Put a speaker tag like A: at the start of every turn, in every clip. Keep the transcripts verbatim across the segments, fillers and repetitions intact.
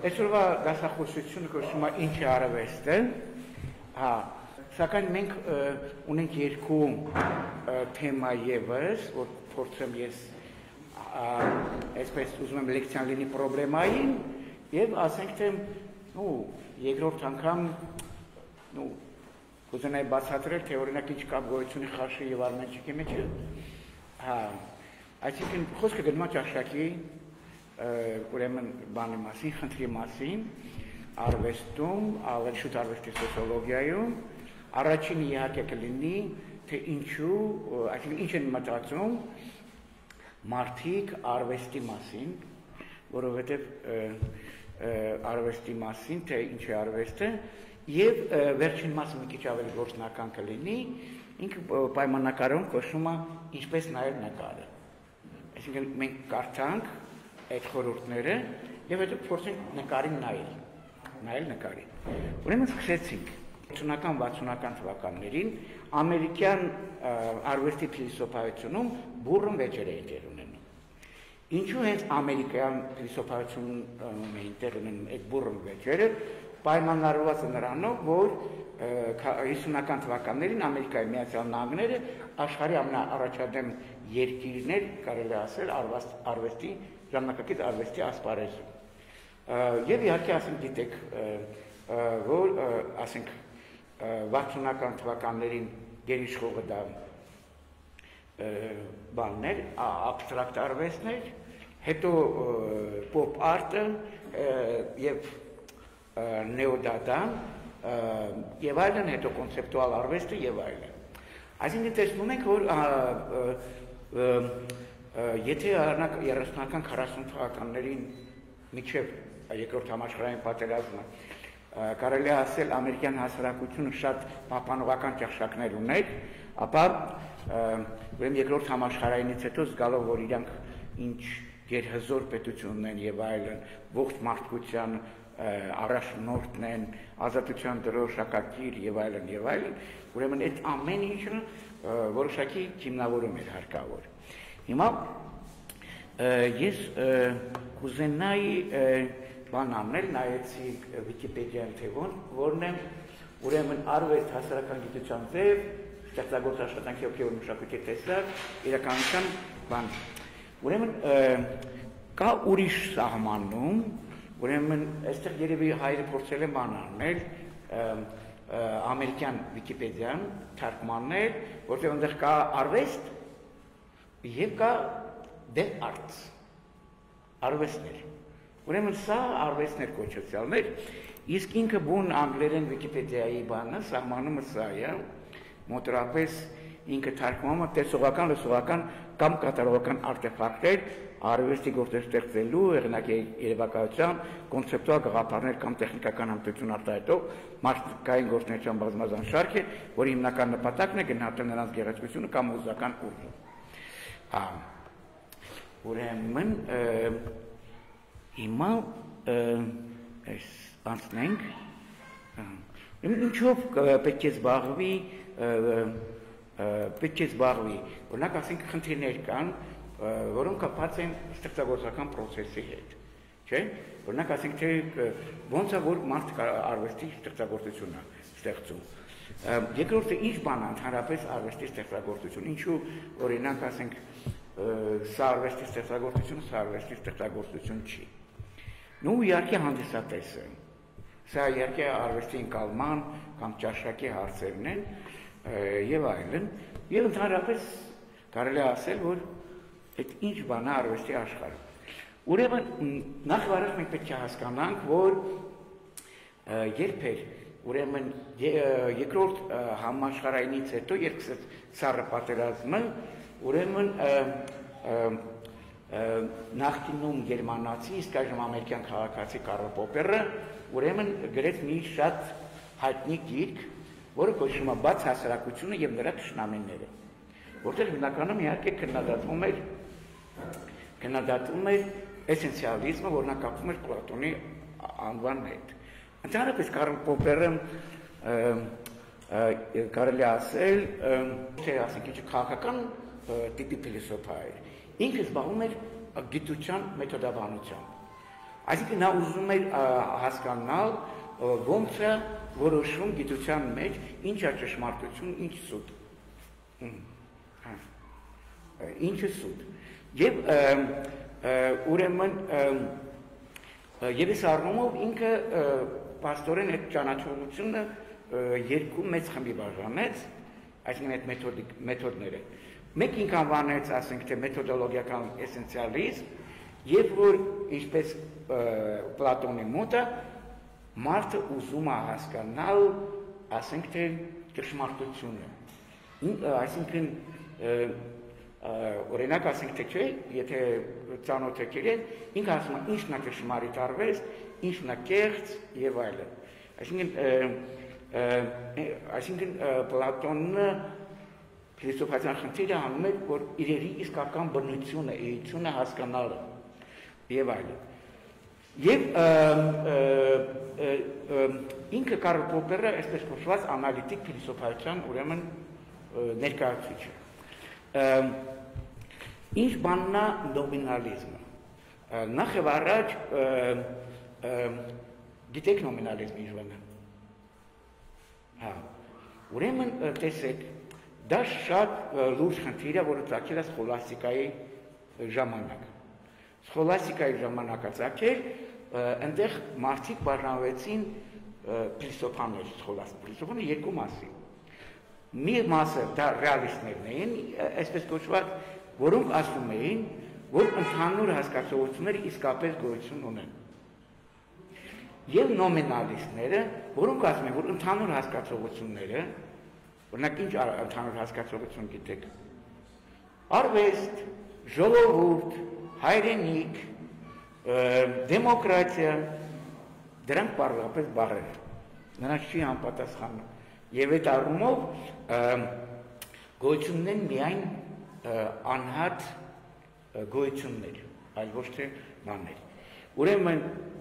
A: Այսօրվա դասախոսությունը կոչվում է ինչ է արվեստը, հա, սակայն մենք ունենք երկու թեմա ևս, որ փորձեմ ես այսպես ուզում եմ լեկցիան լինի պրոբլեմային եւ ասենք թե նու երկրորդ անգամ նու կուզենայի բացատրել թե օրինակ ինչ կապ գոյություն ունի խաշի եւ արմենչիկի մեջ, հա, այսինքն խոսքը գնում է ճաշակի ուրեմն բանի մասին, խնդրի մասին, արվեստում, ավելի շուտ արվեստի սոցիոլոգիայում, առաջինը իհարկե կլինի, թե ինչու, այսինքն ինչ են մտածում մարդիկ արվեստի մասին, որովհետև արվեստի մասին, թե ինչ է արվեստը, եւ վերջին մասը մի քիչ ավելի գործնական կլինի, ինքը պայմանականորեն կոչվում է ինչպես նայել նկարը։ Այսինքն մենք կարդանք այդ խորհուրդները եւ հետո փորձենք նկարին նայել, նայել նկարին։ Ուրեմն սկսեցինք ութսունական վաթսունական թվականներին ամերիկյան արվեստի փիլիսոփայությունում բուրըն վեճեր էին տեղ ունենում։ Ինչու հենց ամերիկյան փիլիսոփայությունում էին տեղ ունենում այդ բուրըն վեճերը, պայմանավորված է նրանով, որ հիսունական թվականներին Ամերիկայի Միացյալ Նահանգները աշխարհի ամենաառաջադեմ երկիրներ, կարելի ասել, արվեստի ժամանակակից արվեստի ասպարեզում։ Եվ իհարկե ասենք գիտեք, որ ասենք վաթսունական թվականներին գերիշխողը դա բաններ, աբստրակտ արվեստներ, հետո պոպ արտը եւ նեոդադան եւ այլն, հետո կոնցեպտուալ արվեստը եւ այլն։ Այսինքն տեսնում ենք, որ եթե երեսունական քառասուն թվականներին միջև երկրորդ համաշխարհային պատերազմը կարելի է ասել ամերիկյան հասարակությունը շատ պահպանողական ճաշակներ ուներ, ապա ուրեմն երկրորդ համաշխարհայինից հետո զգալով, որ իրանք ինչ գերհզոր պետությունն են եւ այլն, ողջ մարդկության առաջնորդն են, ազատության դրոշակակիր եւ այլն եւ այլն, ուրեմն այդ ամեն ինչը որոշակի հիմնավորում էր հարկավոր։ Հիմա ես կուզենայի բան անել, նայեցի Վիկիպեդիան թեւոն, որն է ուրեմն արվեստ հասարակական գիտության ձև, ստեղծագործ աշխատանքի ոգևոր մշակույթի տեսակ, իրականության բան։ Ուրեմն կա ուրիշ սահմանում, ուրեմն այստեղ երևի հայերը փորձել են բան անել, ամերիկյան Վիկիպեդիան թարգմանել, որտեղ այնտեղ կա արվեստ եւ կա the arts, արվեստներ։ Ուրեմն սա արվեստներ կոչեցյալներ, իսկ ինքը բուն անգլերեն Վիկիպեդիայի բանը, սահմանումը սա է, մոտորապես ինքը թարգմանում է տեսողական, լսողական կամ կատարողական արտեֆակտներ արվեստի գործեր ստեղծելու, հեղինակի երևակայության, կոնցեպտուալ գաղափարներ կամ տեխնիկական հմտություն արտահայտող մարդկային գործունեության բազմազան շարք է, որի հիմնական նպատակն է գնահատել նրանց գեղեցկությունը կամ հուզական ուժը։ Ուրեմն հիմա այս անցնենք, ինչով պետք է զբաղվի, պետք է զբաղվի, օրինակ ասենք խնդիրներ կան, որոնք կապված են ստեղծագործական process-ի հետ, չէ՞։ Օրինակ ասենք թե ոնց է որ մարդ արվեստի ստեղծագործություն է ստեղծում։ Երկրորդը ինչ բան է ընդհանրապես արվեստի ստեղծագործություն, ինչու օրինակ ասենք սա արվեստի ստեղծագործություն, սա արվեստի ստեղծագործություն չի։ Նու իհարկե հանդիսատեսը, սա իհարկե արվեստի ընկալման կամ ճաշակի հարցերն են եւ այլն, եւ ընդհանրապես կարելի է ասել, որ այդ ինչ բան է արվեստի աշխարհը։ Ուրեմն նախ վարած մենք պետք է հասկանանք, որ երբ էր ուրեմն երկրորդ համաշխարհայինից հետո երբ սկսեց Սառը պատերազմը, ուրեմն նախկինում գերմանացի, իսկ այժմ ամերիկյան քաղաքացի Կարլ Պոպերը ուրեմն գրեց մի շատ հայտնի գիրք, որը կոչվում է Բաց հասարակությունը եւ նրա թշնամիները, որտեղ հիմնականում իհարկե քննադատվում էր քննադատվում էր էսենցիալիզմը, որն կապվում էր Պլատոնի անվան հետ։ Ընդհանրապես Կարլ Պոպերը կարելի ասել, թե ասենք ինչ քաղաքական տիպի փիլիսոփա էր։ Ինքը զբաղվում էր գիտության մեթոդաբանությամբ։ Այսինքն նա ուզում էր հասկանալ ոնց է որոշվում գիտության մեջ ինչ է ճշմարտություն, ինչ սուտ։ Ինչը սուտ։ Եվ ուրեմն եւ այս առումով ինքը պաստորեն այդ ճանաչողությունը երկու մեծ խմբի բաժանեց, այսինքն այդ մեթոդիկ մեթոդները։ Մեկ ինքը անվանեց, ասենք թե մեթոդոլոգիական էսենցիալիզմ, եւ որ ինչպես Պլատոնի մոտը մարդը ուզում է հասկանալ, ասենք թե ճշմարտությունը։ Այսինքն օրինակ ասենք թե չէ, եթե ծանոթ եք եղել, ինքը ասում է ինչն է ճշմարիտ արվեստ, ինչն է կեղծ եւ այլն։ Այսինքն այսինքն Պլատոնը փիլիսոփայական խնդիրը հանում էր, որ իրերի իսկական բնությունը, էությունը հասկանալը եւ այլն։ Եվ ինքը Կարլ Պոպերը, այսպես կոչված անալիտիկ փիլիսոփայության ուրեմն ներկայացուցիչ է։ Ինչ բանն է նոմինալիզմը։ Նախ եւ առաջ գիտեք նոմինալիզմը ինչ բան է։ Հա։ Ուրեմն տեսեք, դա շատ լուրջ խնդիր է, որը ծագել է սխոլաստիկայի ժամանակ։ Սխոլաստիկայի ժամանակ ծագել, այնտեղ մարդիկ բաժանվեցին փիլիսոփաներ, սխոլաստիկ փիլիսոփաները երկու մասի։ Մի մասը դա ռեալիստներն էին, այսպես կոչված, որոնք ասում էին, որ ընդհանուր հասկացողությունները իսկապես գոյություն ունեն։ Եվ նոմինալիստները, որոնք ասում են, որ ընդհանուր հասկացողությունները, օրինակ ինչ ընդհանուր հասկացողություն գիտեք, արվեստ, ժողովուրդ, հայրենիք, դեմոկրատիա, դրանք բառապես բառեր, նրանց չի անպատասխանում։ Եվ այդ առումով գոյությունն են միայն անհատ գոյություններ, այլ ոչ թե բաներ։ Ուրեմն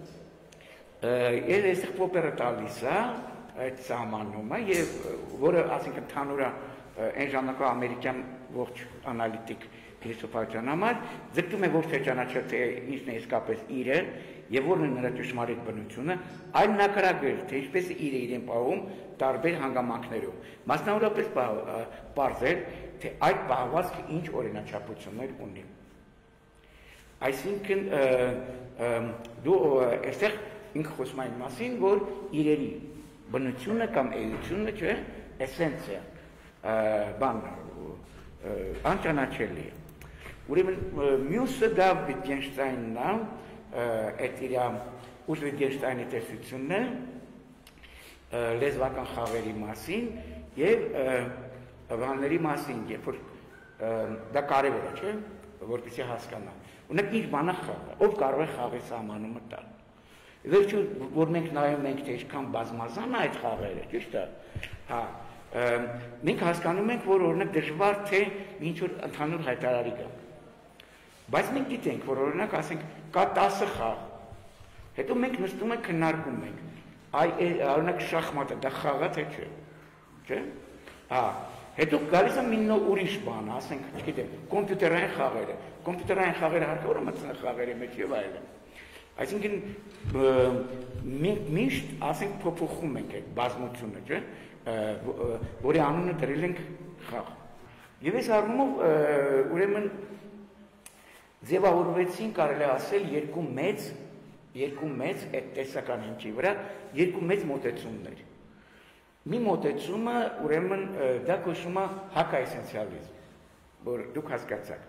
A: ես այստեղ Պոպերը տալիս է այդ սահմանումը, եւ որը ասենք ընդհանուր է այն ժամանակվա ամերիկյան ողջ անալիտիկ փիլիսոփայության համար, ձգտում է ոչ թե ճանաչել թե ինչն է իսկապես իրը եւ որն է նրա ճշմարիտ բնությունը, այլ նկարագրել թե ինչպես է իրը իրեն պահում տարբեր հանգամանքներում։ Մասնավորապես պարզել, թե այդ պահվածքը ինչ օրինաչափություններ ունի։ Այսինքն դու այստեղ ինքը խոսում է մասին, որ իրերի բնությունը կամ էությունը, չէ, էսենցիա, բան, անճանաչելի է։ Ուրեմն մյուսը դա Վիտգենշտայնն է, այդ իր ուժ Վիտգենշտայնի տեսությունն է լեզվական խաղերի մասին եւ բանների մասին, երբ որ դա կարևոր է, չէ, որպեսզի հասկանալ։ Ունեք ինչ բան է խաղը, ով կարող է խաղի սահմանումը տալ։ Վերջում, որ մենք նայում ենք, թե ինչքան բազմազան է այդ խաղերը, ճիշտ է։ Հա, մենք հասկանում ենք, որ օրինակ դժվար թե ինչ որ ընդհանուր հայտարարի գա։ Բայց մենք գիտենք, որ օրինակ ասենք կա տասը խաղ։ Հետո մենք նստում ենք քննարկում ենք։ Այ օրինակ շախմատը դա խաղ է թե չէ։ Չէ՞։ Հա, հետո գալիս է մի նոր ուրիշ բան, ասենք, չգիտեմ, կոմպյուտերային խաղերը։ Կոմպյուտերային խաղերը հարկավոր է մտցնել խաղերի մեջ եւ այլն։ Այսինքն մենք միշտ ասենք փոփոխում ենք այդ բազմությունը, չէ՞, որի անունը դրել ենք խաղ։ Եվ այս առումով ուրեմն ձևավորվեցին, կարելի է ասել, երկու մեծ, երկու մեծ այդ տեսական հնչի վրա, երկու մեծ մոտեցումներ։ Մի մոտեցումը ուրեմն դա կոչվում է հակաէսենցիալիզմ, որ դուք հասկացաք։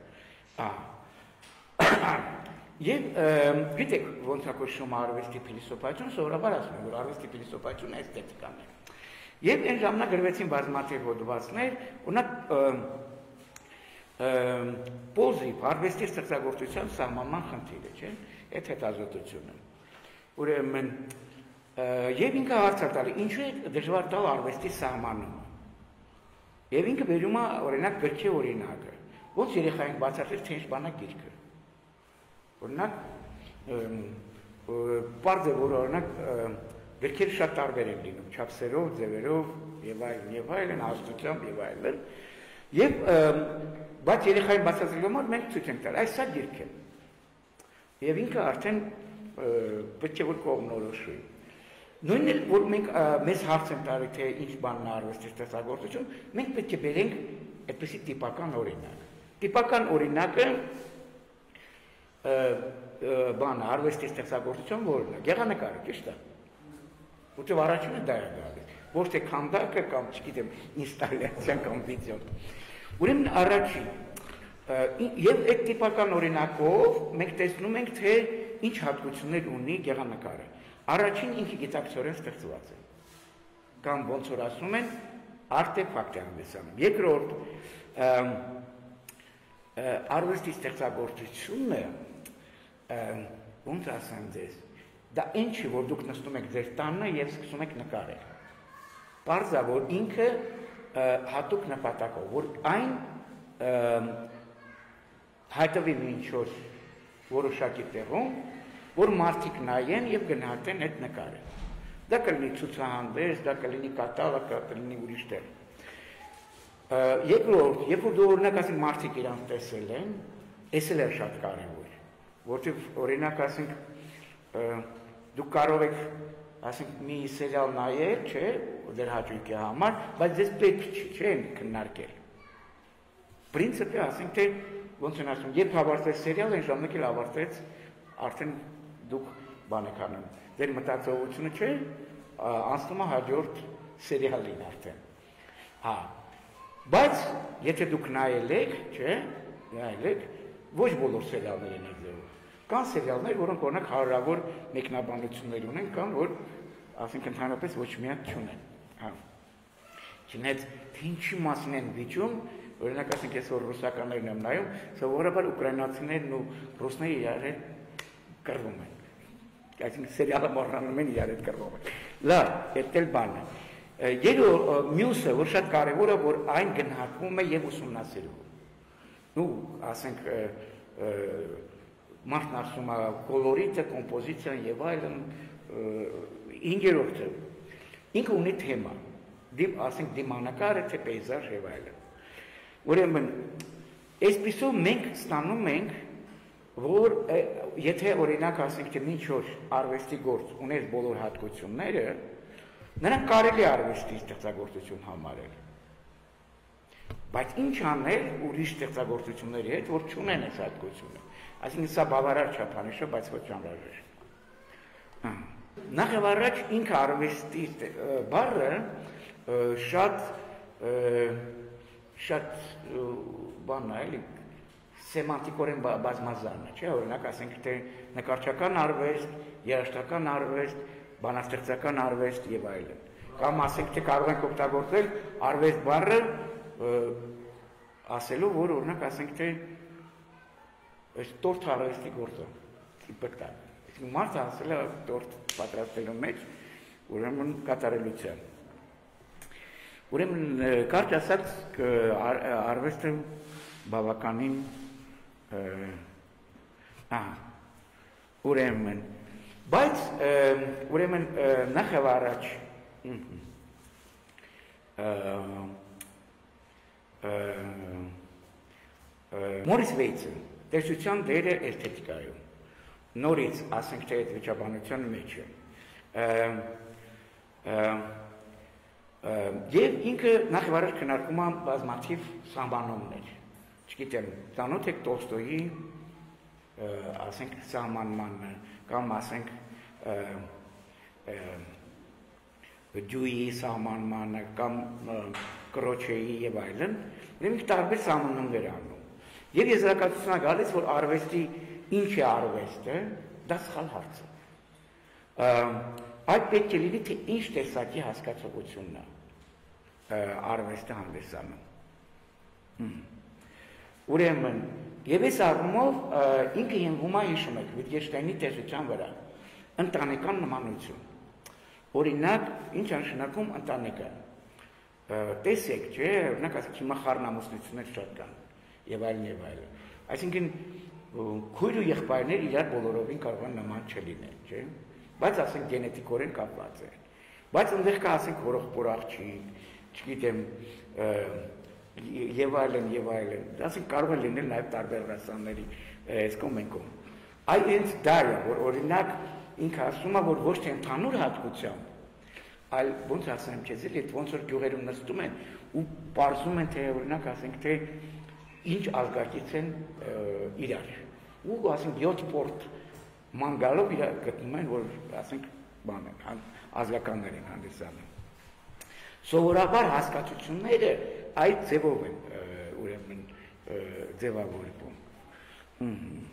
A: Ահա։ Եվ գիտեք ոնց է կոչվում արվեստի փիլիսոփայություն, սովորաբար ասում են, որ արվեստի փիլիսոփայությունը էսթետիկան է։ Եվ այն ժամանակ գրվեցին բազմաթիվ հոդվածներ, օրինակ պոզիտիվ արվեստի ստեղծագործության սահմանման խնդիրը, չէ՞, այդ հետազոտությունը։ Ուրեմն եւ ինքը հարց է տալի, ինչու է դժվար տալ արվեստի սահմանումը։ Եվ ինքը վերում է օրինակ գրքի օրինակը, ոնց երեխային բացատրել, թե ինչ բան է գիրքը։ Օրինակ, պարզ է, որ օրինակ գրքերը շատ տարբեր են լինում, չափսերով, ձևերով եւ այլն, եւ այլն, հաստությամբ եւ այլն։ Եվ բայց երեխային բացատրելու համար մենք ցույց ենք տալ, այս սա գիրք է։ Եվ ինքը արդեն պետք է որ կողմնորոշվի։ Նույնն էլ որ մենք մեզ հարց են տալի թե ինչ բանն է արվեստի ստեղծագործություն, մենք պետք է բերենք այդպիսի տիպական օրինակ։ Տիպական օրինակը բան արվեստի ստեղծագործություն որն է, գեղանկարը, ճիշտ է։ Որտեղ առաջինը դա է գալիս, ոչ թե քանդակը կամ չգիտեմ ինստալյացիան կամ վիդեոն։ Ուրեմն առաջին եւ այդ տիպական օրինակով մենք տեսնում ենք թե ինչ հատկություններ ունի գեղանկարը։ Առաջին ինքը գիտակցորեն ստեղծված է։ Կամ ոնց որ ասում են արտեֆակտ է հանդիսանում։ Երկրորդ արվեստի ստեղծագործությունը ոնց ասեմ ձեզ, դա ինչի որ դուք նստում եք ձեր տանը եւ սկսում եք նկարել։ Պարզ է որ ինքը հատուկ նպատակով, որ այն հայտնվի ինչ-որ որոշակի տեղում, որ մարդիկ նայեն եւ գնահատեն այդ նկարը։ Դա կլինի ցուցահանդես, դա կլինի կատալոգ, դա կլինի ուրիշ տեղ։ Երկրորդ, երբ որ դու օրինակ ասենք մարդիկ իրանք տեսել են, էս էլ է շատ կարևոր, որտեղ օրինակ ասենք դուք կարող եք ասենք մի սերիալ նայել, չէ, դեր հաճույքի համար, բայց ձեզ պետք չի, չէ, քննարկել։ Պրինցիպը ասենք թե ոնց են ասում, երբ ավարտվեց սերիալը, այն ժամանակ էլ ավարտվեց, արդեն դուք բան եք անում։ Ձեր մտածողությունը չէ, անցնում է հաջորդ սերիալին արդեն։ Հա։ Բայց եթե դուք նայել եք, չէ, նայել եք, ոչ բոլոր սերիալներ են այդ ձևով։ Կան սերիալներ, որոնք օրինակ հարյուրավոր մեկնաբանություններ ունեն, կամ որ ասենք ընդհանրապես ոչ մի հատ չունեն։ Հա։ Չնայած թե ինչի մասին են վիճում, օրինակ ասենք ես որ ռուսականներն եմ նայում, սովորաբար ուկրաինացիներն ու ռուսները իրար հետ կռվում են։ Այսինքն սերիալը մոռանում են իրար հետ կռվում են։ Լավ, այդ էլ բանն է։ Երկու մյուսը, որ շատ կարևոր է, որ այն գնահատվում է եւ ուսումնասիրվում։ Ու ասենք մարդն ասում է կոլորիտը, կոմպոզիցիան եւ այլն, ինգերորդը ինքը ունի թեմա, դիմ ասենք դիմանկարը, թե պեյզաժ եւ այլն։ Ուրեմն այսպիսով մենք ստանում ենք, որ եթե օրինակ ասենք թե ինչ որ արվեստի գործ ուներ բոլոր հատկությունները, նրանք կարելի է արվեստի ստեղծագործություն համարել։ Բայց ինչ անել ուրիշ ստեղծագործությունների հետ, որ չունեն այս հատկությունը։ Այսինքն սա բավարար չափանիշ է, բայց ոչ անհրաժեշտ։ Նախ եւ առաջ ինքը արվեստի բառը շատ շատ բան է, էլի սեմանտիկորեն բազմազան է, չէ՞, օրինակ ասենք թե նկարչական արվեստ, երաժշտական արվեստ, բանաստեղծական արվեստ եւ այլն։ Կամ ասենք թե կարող ենք օգտագործել արվեստ բառը ասելու, որ օրինակ ասենք թե այս տորտ արվեստի գործը, իպեկտա։ Այսինքն մարդը ասել է տորտ պատրաստելու մեջ, ուրեմն կատարելության։ Ուրեմն կարճ ասած արվեստը բավականին ահա ուրեմն բայց ուրեմն նախ եւ առաջ Մորիս Վեյցը տեսության դերը էսթետիկայում նորից ասենք թե այդ վիճաբանության մեջ է եւ ինքը նախ եւ առաջ քննարկում է բազմաթիվ սահմանումներ չգիտեմ ծանոթ եք Տոլստոյի ասենք սահմանմանը կամ ասենք Դյուի սահմանմանը կամ Կրոչեի եւ այլն, ուրեմն տարբեր սահմանումներ անում։ Եվ եզրակացությունը գալիս, որ արվեստի ինչ է արվեստը, դա սխալ հարց է։ Այդ պետք է լինի, թե ինչ տեսակի հասկացողությունն է արվեստը հանդիսանում։ Ուրեմն, եւ այս առումով ինքը հիմնվում է հիշում եք Վիտգենշտայնի տեսության վրա, ընտանեկան նմանություն։ Օրինակ, ինչ նշանակում ընտանեկան։ Տեսեք, չէ, օրինակ ասենք հիմա խառնամուսնություններ շատ կան եւ այլն եւ այլն։ Այսինքն քույր ու եղբայրներ իրար բոլորովին կարող են նման չլինել, չէ։ Բայց ասենք գենետիկորեն կապված են։ Բայց այնտեղ կա ասենք հորող աղջիկ, չգիտեմ, եւ այլն եւ այլն։ Ասենք կարող է լինել նաեւ տարբեր ռասաների այս կոմ են կոմ։ Այ հենց դա է, որ օրինակ ինքը ասում է, որ ոչ թե ընդհանուր հատկությամբ, այլ ոնց ասեմ քեզ, էլի ոնց որ գյուղերում նստում են ու պարզում են, թե օրինակ ասենք, թե ինչ ազգակից են իրար։ Ու ասենք յոթ պորտ ման գալով իրար գտնում են, որ ասենք բան են, ազգականներ են հանդիսանում։ Սովորաբար հասկացությունները այդ ձևով են ուրեմն ձևավորվում։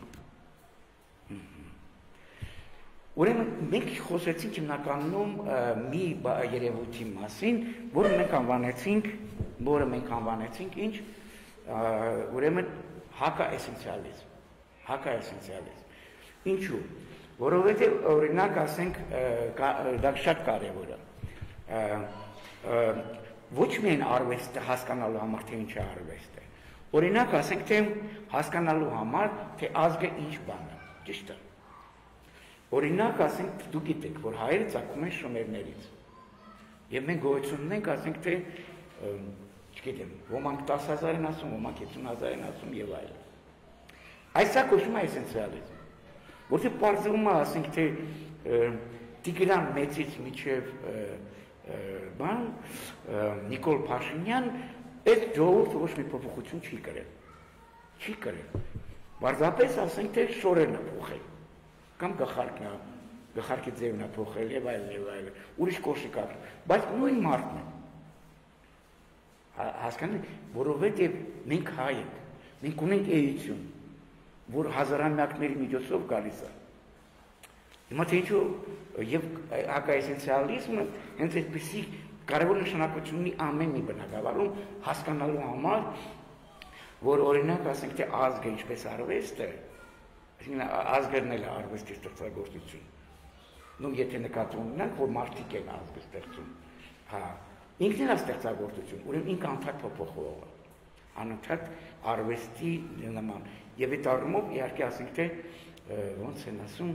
A: Ուրեմն մենք խոսեցինք հիմնականում մի երևույթի մասին, որը մենք անվանեցինք, որը մենք անվանեցինք ինչ, ուրեմն հակաէսենցիալիզմ, հակաէսենցիալիզմ։ Ինչու՞, որովհետև օրինակ ասենք դա շատ կարևոր է։ Ոչ միայն արվեստը հասկանալու համար, թե ինչ է արվեստը։ Օրինակ ասենք, թե հասկանալու համար, թե ազգը ինչ բան է, ճիշտ է։ Օրինակ ասենք, դու գիտեք, որ հայերը ծագում են շումերներից։ Եվ մենք գոյություն ունենք, ասենք, թե չգիտեմ, ոմանք տասը հազար են ասում, ոմանք հիսուն հազար են ասում եւ այլն։ Այս սա կոչվում է էսենցիալիզմ, որտեղ պարզվում է, ասենք, թե Տիգրան Մեծից մինչև բան Նիկոլ Փաշինյան այդ ժողովուրդը ոչ մի փոփոխություն չի կրել։ Չի կրել։ Պարզապես ասենք, թե շորերն է փոխել։ Կամ գլխարկն է, գլխարկի ձևն է փոխել եւ այլն եւ այլն, ուրիշ կոշիկ է, բայց նույն մարդն է։ Հասկանու՞մ, որովհետեւ մենք հայ ենք, մենք ունենք էություն, որ հազարամյակների միջոցով գալիս է։ Հիմա թե ինչու եւ հակաէսենցիալիզմը հենց այդպիսի կարևոր նշանակություն ունի ամեն մի բնակավարում հասկանալու համար, որ օրինակ ասենք թե ազգը ինչպես արվեստ է, ազգերն էլ արվեստի ստեղծագործություն։ Նու եթե նկատի ունենանք, որ մարդիկ են ազգը ստեղծում, հա, ինքն է ստեղծագործություն, ուրեմն ինքը անընդհատ փոփոխվող է, անընդհատ արվեստի նման։ Եվ այդ առումով իհարկե ասենք թե ոնց են ասում,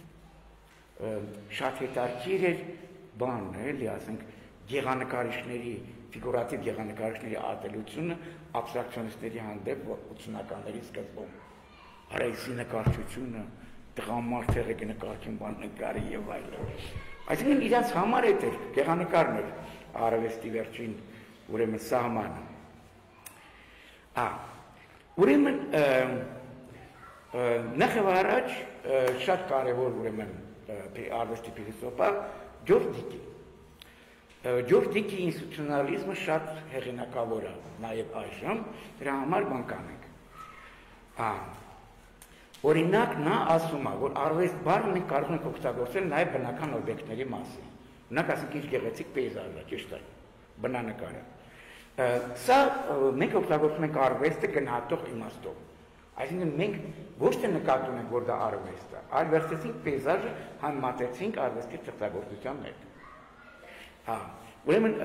A: շատ հետաքրքիր էր բանն է, էլի ասենք գեղանկարիչների, ֆիգուրատիվ գեղանկարիչների ատելությունը աբստրակցիոնիստների հանդեպ ութսունականների սկզբում։ Հարայսի նկարչությունը, տղամարդերը կնկարչեն բան նկարի եւ այլն։ Այսինքն իրաց համար էր գեղանկարն էր արվեստի վերջին ուրեմն սահմանը։ Ա ուրեմն նախ առաջ շատ կարևոր ուրեմն արվեստի փիլիսոփա Ջորջ Դիկի։ Ջորջ Դիկի ինստիտուցիոնալիզմը շատ հեղինակավոր է նաեւ այժմ, դրա համար բան կանենք։ Ա Օրինակ նա ասում է, որ արվեստ բառը մենք կարող ենք օգտագործել նաև բնական օբյեկտների մասին։ Օրինակ ասենք ինչ գեղեցիկ պեյզաժ է, ճիշտ է, բնանկարը։ Սա մենք օգտագործում ենք արվեստը գնահատող իմաստով։ Այսինքն մենք ոչ թե նկատի ունենք, որ դա արվեստ է, այլ վերցրեցինք պեյզաժը, համեմատեցինք արվեստի ստեղծագործության հետ։ Հա, ուրեմն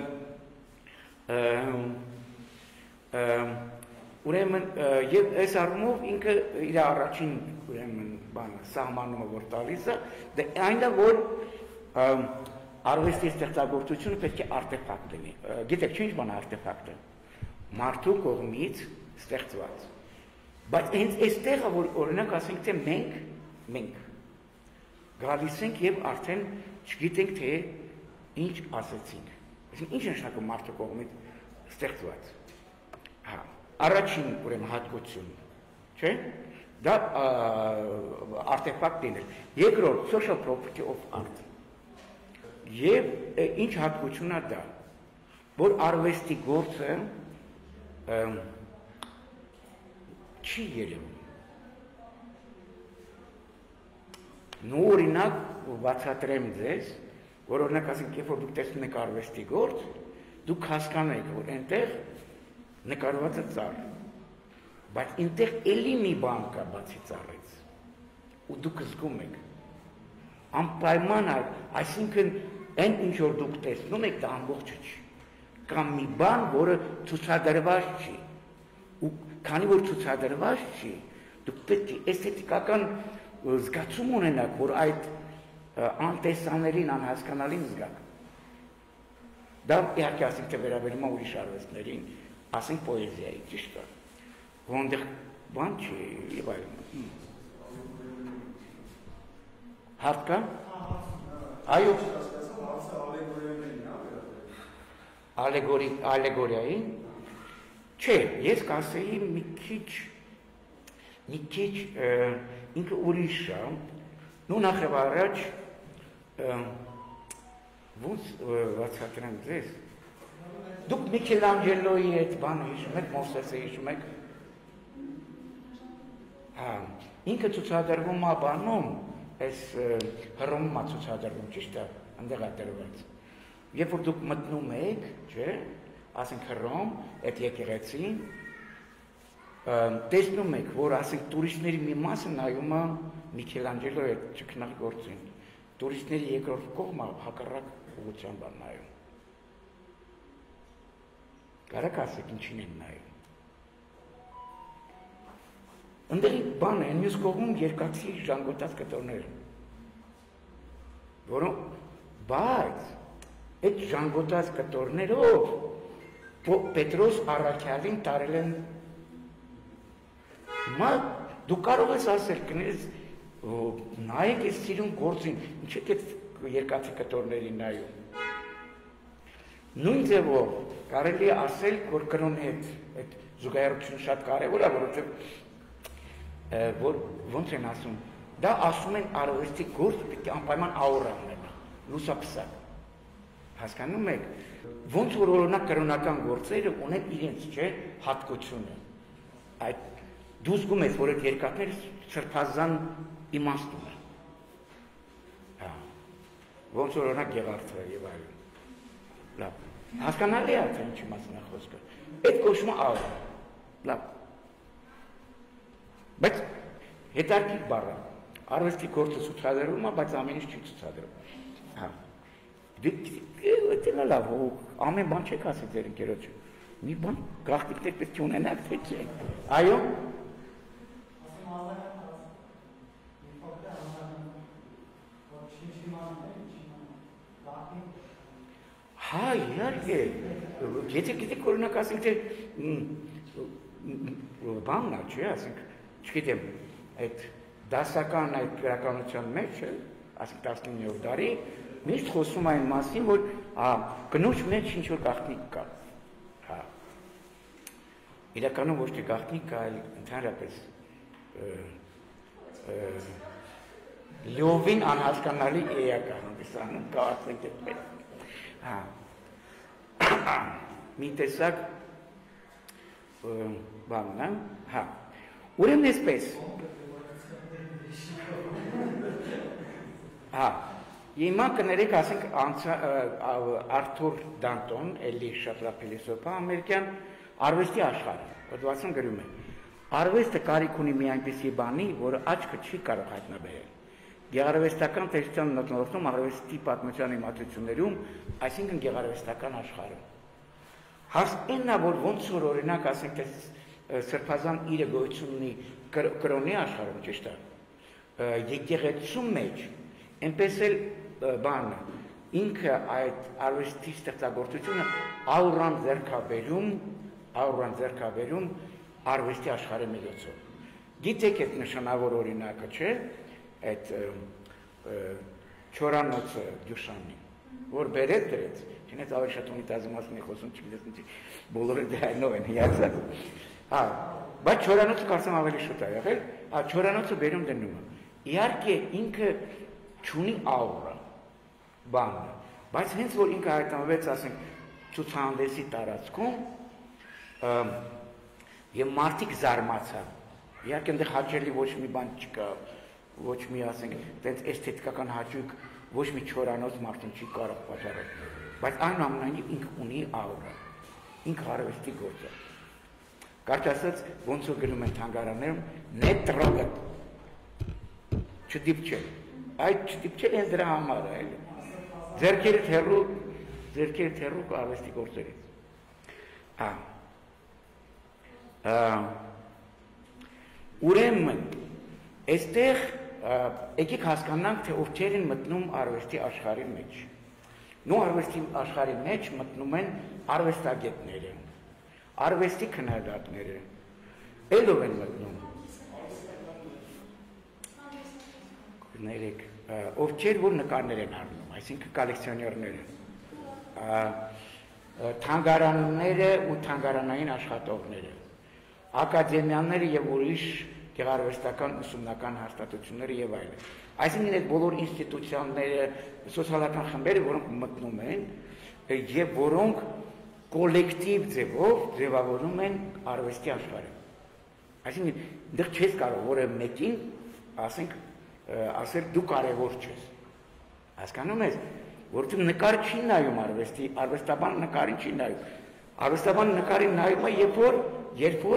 A: Ուրեմն եւ այս առումով ինքը իր առաջին ուրեմն բանը սահմանումը որ տալիս է, դա այն է որ արվեստի ստեղծագործությունը պետք է արտեֆակտ լինի։ Գիտեք, ինչ բան է արտեֆակտը։ Մարդու կողմից ստեղծված։ Բայց հենց այստեղ է որ օրինակ ասենք թե մենք մենք գալիս ենք եւ արդեն չգիտենք թե ինչ ասեցինք։ Այսինքն ինչ նշանակում մարդու կողմից ստեղծված։ Հա Առաջին ուրեմն հատկություն, չէ՞, դա արտեֆակտ լինել։ Երկրորդ social property of art։ Եվ ինչ հատկություն է դա, որ արվեստի գործը չի երևում։ Նու օրինակ բացատրեմ ձեզ, որ օրինակ ասենք, երբ որ դուք տեսնում եք արվեստի գործ, դուք հասկանեք, որ այնտեղ նկարված է ծառ, բայց ինտեղ էլի մի բան կա բացի ծառից, ու դուք զգում եք, անպայման է, այսինքն այն ինչ որ դուք տեսնում եք, դա ամբողջը չի, կամ մի բան, որը ցուցադրված չի, ու քանի որ ցուցադրված չի, դուք պետք է էսթետիկական զգացում ունենաք, որ այդ անտեսաներին անհասկանալին զգաք։ Դա իհարկե ասենք թե վերաբերում է ուրիշ արվեստներին, ասենք պոեզիայի, ճիշտ է, որոնց բան չի եւ այլն։ Հարց կա։ Այո։ Ալեգորի, ալեգորիայի։ Չէ, ես կասեի մի քիչ մի քիչ ինքը ուրիշ է։ Նու նախ առաջ ոնց բացատրեմ ձեզ։ Դուք Միքելանջելոյի այդ բանը հիշում եք, Մովսեսը հիշում եք։ Հա, ինքը ցուցադրվում է բանում, այս Հռոմում է ցուցադրվում, ճիշտ է, այնտեղ է դրված։ Երբ որ դուք մտնում եք, չէ, ասենք Հռոմ, այդ եկեղեցին, տեսնում եք, որ ասենք տուրիստների մի մասը նայում է Միքելանջելոյի այդ ճկնաղ գործին։ Տուրիստների երկրորդ կողմը հակառակ ուղղությամբ է նայում։ Կարեք ասեք ինչին են նայում։ Ընդդեղի բանը են մյուս կողմում երկաթի ժանգոտած կտորներ են, որոնք, բայց այդ ժանգոտած կտորներով Պետրոս Առաքյալին տարել են մա դու կարող ես ասել կներես նայեք այս սիրուն գործին, ինչ եք այդ երկաթի կտորների նայում։ Նույն ձևով կարելի է ասել, որ կրոնի հետ այդ զուգահեռությունը շատ կարևոր է, որովհետև որ ոնց են ասում, դա ասում են արվեստի գործ պետք է անպայման աուրա ունենա, լուսապսակ։ Հասկանում եք, ոնց որ օրինակ կրոնական գործերը ունեն իրենց, չէ, հատկությունը։ Այդ դու զգում ես, որ այդ երկաթները սրբազան իմաստ ունեն։ Հա։ Ոնց որ օրինակ Գեղարդը եւ այլն։ Լավ։ Հասկանալի է, թե ինչի մասին է խոսքը։ Այդ կոչվում է աուրա։ Լավ։ Բայց հետարքի բառը արվեստի գործը ցուցադրվում է, բայց ամեն ինչ չի ցուցադրվում։ Հա։ Դե լավ, ամեն բան չեք ասի ձեր ընկերոջ։ Մի բան գաղտնիքներ պետք է ունենաք, թե չէ։ Այո։ Հա, իհարկե։ Եթե գիտեք օրինակ ասենք թե բանն է, չէ, ասենք, չգիտեմ, այդ դասական այդ գրականության մեջ, ասենք տասնիններորդ դարի, միշտ խոսում այն մասին, որ կնոջ մեջ ինչ որ գաղտնիք կա։ Հա։ Իրականում ոչ թե գաղտնիք կա, այլ ընդհանրապես լիովին անհասկանալի էական հանդիսանում կա ասենք այդպես։ Հա։ Մի տեսակ բանն է, հա։ Ուրեմն այսպես։ Հա։ Հիմա կներեք ասենք Արթուր Դանտոն, էլի շատ լավ փիլիսոփա ամերիկյան, արվեստի աշխարհը, հոդվածում գրում է. Արվեստը կարիք ունի մի այնպիսի բանի, որը աչքը չի կարող հայտնաբերել։ Գեղարվեստական տեսության մթնոլորտում արվեստի պատմության իմացություններում, այսինքն գեղարվեստական աշխարհում։ Հասնելն է, որ ոնց որ օրինակ ասենք թե սրբազան իրը գոյություն ունի կրոնի աշխարհում, ճիշտ է։ Եկեղեցու մեջ այնպես էլ բանը ինքը այդ արվեստի ստեղծագործությունը աուրան ձեռքաբերում, աուրան ձեռքաբերում արվեստի աշխարհի միջոցով։ Գիտեք այդ նշանավոր օրինակը, չէ՞, այդ չորանոցը Դյուշանին, որ բերեց դրեց, չնայած ավելի շատ ունիտազի մասին է խոսում, չգիտես ինչի, բոլորը դրանով են հիացած։ Հա, բայց չորանոցը կարծեմ ավելի շուտ է եղել, հա չորանոցը բերում դնում է։ Իհարկե ինքը չունի աուրա բանը, բայց հենց որ ինքը հայտնվեց, ասենք, ցուցահանդեսի տարածքում, եւ մարդիկ զարմացան։ Իհարկե այնտեղ հաճելի ոչ մի բան չկա, ոչ մի ասենք, այդպես էսթետիկական հաճույք ոչ մի չորանոց մարդուն չի կարող պատճառել, բայց այնուամենայնիվ ինքը ունի աուրա, ինքը արվեստի գործ է։ Կարճ ասած, ոնց որ գրում են թանգարաններում, նետրոգը չդիպչե, այդ չդիպչե հենց դրա համար է, ձեռքերդ հեռու, ձեռքերդ հեռու արվեստի գործերից։ Ուրեմն, այստեղ եկեք հասկանանք, թե ովքեր են մտնում արվեստի աշխարհի մեջ։ Նո արվեստի աշխարհի մեջ մտնում են արվեստագետները, արվեստի քննադատները, ելով են մտնում։ Ներեք ով չէր, որ նկարներ են առնում, այսինքն կոլեկցիոներները, թանգարանները ու թանգարանային աշխատողները, ակադեմիաները եւ ուրիշ գեղարվեստական ուսումնական հաստատությունները եւ այլն։ Այսինքն այդ բոլոր ինստիտուցիաները, սոցիալական խմբերը, որոնք մտնում են եւ որոնք կոլեկտիվ ձևով ձևավորում են արվեստի աշխարհը։ Այսինքն դեռ չես կարող որը մեկին ասենք ասել դու կարևոր չես։ Հասկանում ես, որովհետեւ նկար չի նայում արվեստի, արվեստաբան նկարին չի նայում։ Արվեստաբան նկարին նայում է, երբ որ երբ որ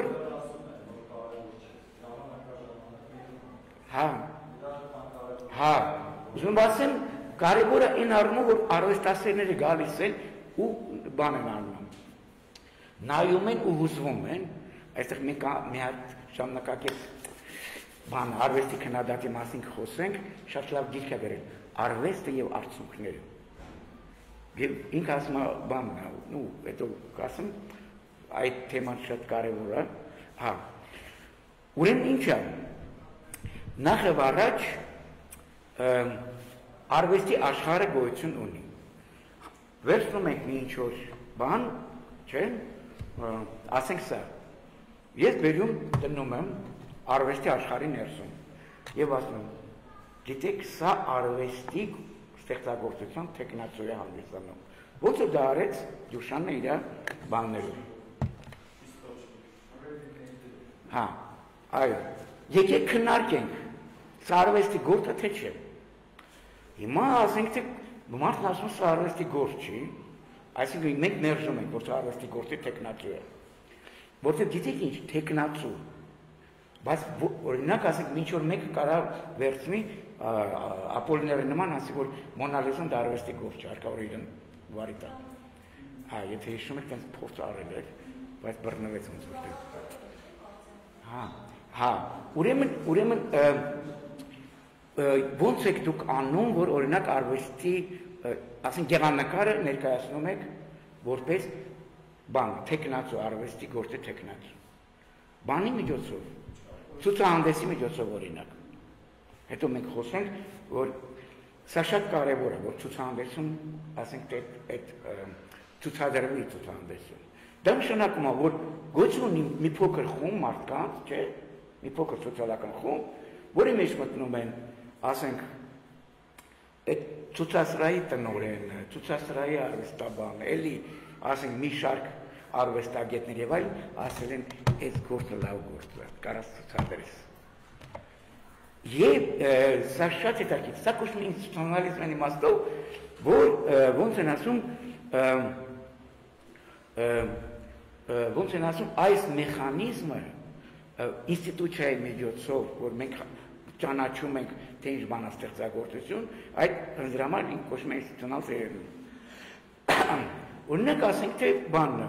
A: հա հա ուզում ասեմ կարևորը այն առնում որ արվեստասերները գալիս են ու բան են անում նայում են ու հուզվում են այստեղ մենք մի հատ ժամանակակից բան արվեստի քննադատի մասին խոսենք շատ լավ գիրք է գրել արվեստը եւ արդյունքները եւ ինքը ասում է բան նու հետո ասում այդ թեման շատ կարևոր է հա ուրեմն ինչ է նախ եւ առաջ արվեստի աշխարհը գոյություն ունի վերցնում ենք մի ինչ-որ բան չէ ասենք սա ես բերում դնում եմ արվեստի աշխարհի ներսում եւ ասում եմ գիտեք սա արվեստի ստեղծագործության տեխնացու է հանդիսանում ոնց է դա արեց Դյուշանն իր բաններում հա այո եկեք քննարկենք սա արվեստի գործ է թե չէ հիմա ասենք թե մարդն ասում սա արվեստի գործ չի այսինքն մենք ներժում ենք որ սա արվեստի գործի տեխնացու է որտեղ գիտեք ինչ տեխնացու բայց օրինակ ասենք ինչ որ մեկը կարող վերցնի ապոլիների նման ասի որ մոնալիզան դա արվեստի գործ չէ հարկավոր իրեն վարի տա հա եթե հիշում եք տենց փորձ արել էր բայց բռնվեց ոնց որտեղ հա հա ուրեմն ուրեմն ոնց եք դուք անում որ օրինակ արվեստի ասենք գեղանկարը ներկայացնում եք որպես բան տեխնացու արվեստի գործի տեխնացու բանի միջոցով ցուցահանդեսի միջոցով օրինակ հետո մենք խոսենք որ սա շատ կարևոր է որ ցուցահանդեսում ասենք այդ ցուցադրվի ցուցահանդեսում դա նշանակում է որ գոյություն ունի մի փոքր խումբ մարդկանց չէ մի փոքր սոցիալական խումբ որի մեջ մտնում են ասենք այդ ցուցասրահի տնօրենը ցուցասրահի արվեստաբանը էլի ասենք մի շարք արվեստագետներ եւ այլն ասել են այս գործը լավ գործ է կարաս ցուցադրես եւ սա շատ հետաքրքիր սա կոչվում է ինստիտուցիոնալիզմի իմաստով որ ոնց են ասում ոնց են ասում այս մեխանիզմը ինստիտուցիայի միջոցով որ մենք ճանաչում ենք թե ինչ բան է ստեղծագործություն այդ դրամալ կոչվում է ինստիտուցիոնալ ծերերն օրինակ ասենք թե բանն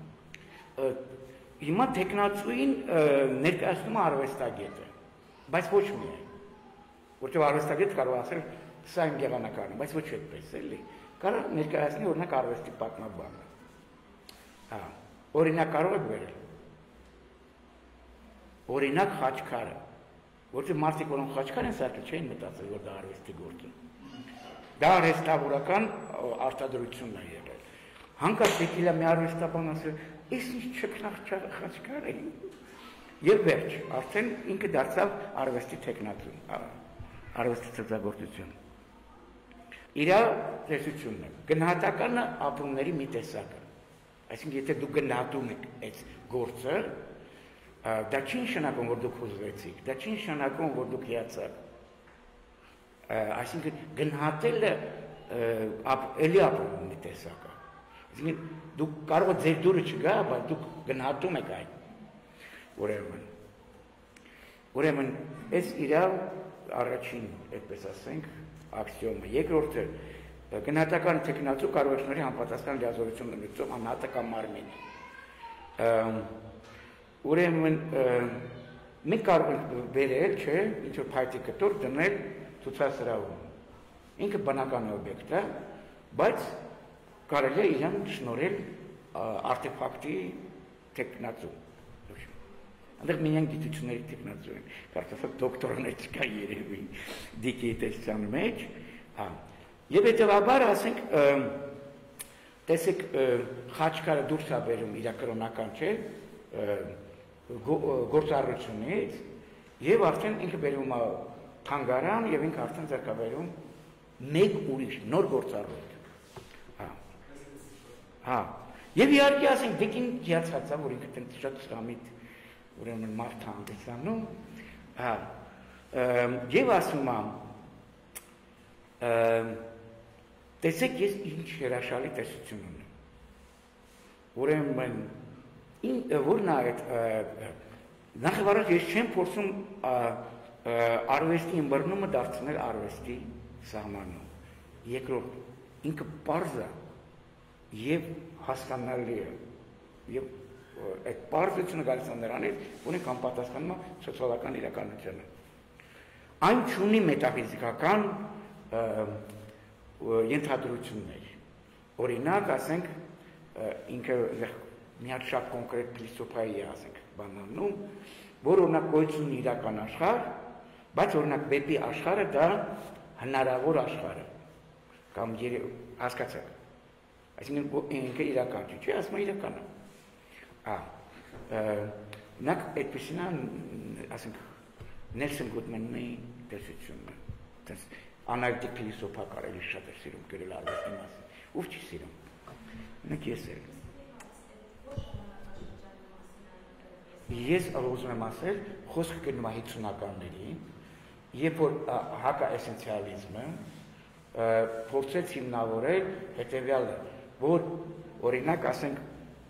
A: հիմա տեխնացուին ներկայացնում է արվեստագետը բայց ոչ միայն որտեղ արվեստագետ կարող ասել սա իմ գեղանկարն է բայց ոչ այդպես էլի կարող ներկայացնի օրինակ արվեստի պատմաբանը հա օրինակ կարող եք վերել օրինակ խաչքարը որտեղ մարդիկ որոնք խաչքար են սարքել չէին մտածել որ դա արվեստի գործ է դա ռեստավրական արտադրությունն է եղել հանկարծ եկել է մի արվեստաբան ասել ես ինչ չքնախ խաչքար է եւ վերջ արդեն ինքը դարձավ արվեստի տեխնացու արվեստի ստեղծագործություն իր տեսությունն է գնահատականը ապրումների մի տեսակ է այսինքն եթե դուք գնահատում եք այդ գործը դա չի նշանակում որ դուք հուզվեցիք դա չի նշանակում որ դուք հիացաք այսինքն գնահատելը էլի ապրում մի տեսակ է այսինքն դուք կարող եք ձեր դուրը չգա բայց դուք գնահատում եք այն ուրեմն ուրեմն այս իր առաջին այդպես ասենք աքսիոմը երկրորդը գնահատական տեխնացու կարող է շնորհի համապատասխան լիազորություն ունեցող անհատական մարմին ուրեմն մենք կարող ենք վերել չէ ինչ որ փայտի կտոր դնել ցուցասրահում ինքը բնական օբյեկտ է բայց կարելի է իրան շնորհել արտեֆակտի տեխնացու Այնտեղ միայն գիտությունների տեխնազոն, կարծես դոկտորներ չկա երևի դիգիտացիան մեջ, հա։ Եվ հետևաբար ասենք տեսեք խաչքարը դուրս է բերում իր կրոնական չէ գործառույթունից եւ արդեն ինքը բերում է թանգարան եւ ինքը արդեն ձեռքաբերում մեկ ուրիշ նոր գործառույթ։ Հա։ Հա։ Եվ իհարկե ասենք դեկին հիացած է որ ինքը տենց շատ սամիտ ուրեմն մարդ հանդիսանում։ Հա։ Եվ ասում եմ տեսեք ես ինչ հրաշալի տեսություն ունեմ։ Ուրեմն որն է այդ նախավարած ես չեմ փորձում արվեստի ըմբռնումը դարձնել արվեստի սահմանում։ Երկրորդ ինքը պարզ է եւ հասկանալի է եւ այդ պարզությունը գալիս է նրանից, որ ինքը համապատասխանում է սոցիալական իրականությանը։ Այն չունի մետաֆիզիկական ենթադրություններ։ Օրինակ, ասենք, ինքը մի հատ շատ կոնկրետ փիլիսոփայի է, ասենք, բանանում, որ օրինակ գոյություն իրական աշխարհ, բայց օրինակ վեպի աշխարհը դա հնարավոր աշխարհ է։ Կամ հասկացաք։ Այսինքն ինքը իրական չէ, ասում է իրական է։ Հա։ Նակ այդպեսին է, ասենք, Նելսոն Գուդմանի տեսությունն է։ Անալիտիկ փիլիսոփա կարելի շատ է սիրում գրել արվեստի մասին։ Ով չի սիրում։ Նույնիսկ ես էլ։ Ես ուզում եմ ասել, խոսքը գնում է հիսունականներին, երբ որ հակաէսենցիալիզմը փորձեց հիմնավորել հետևյալը, որ օրինակ ասենք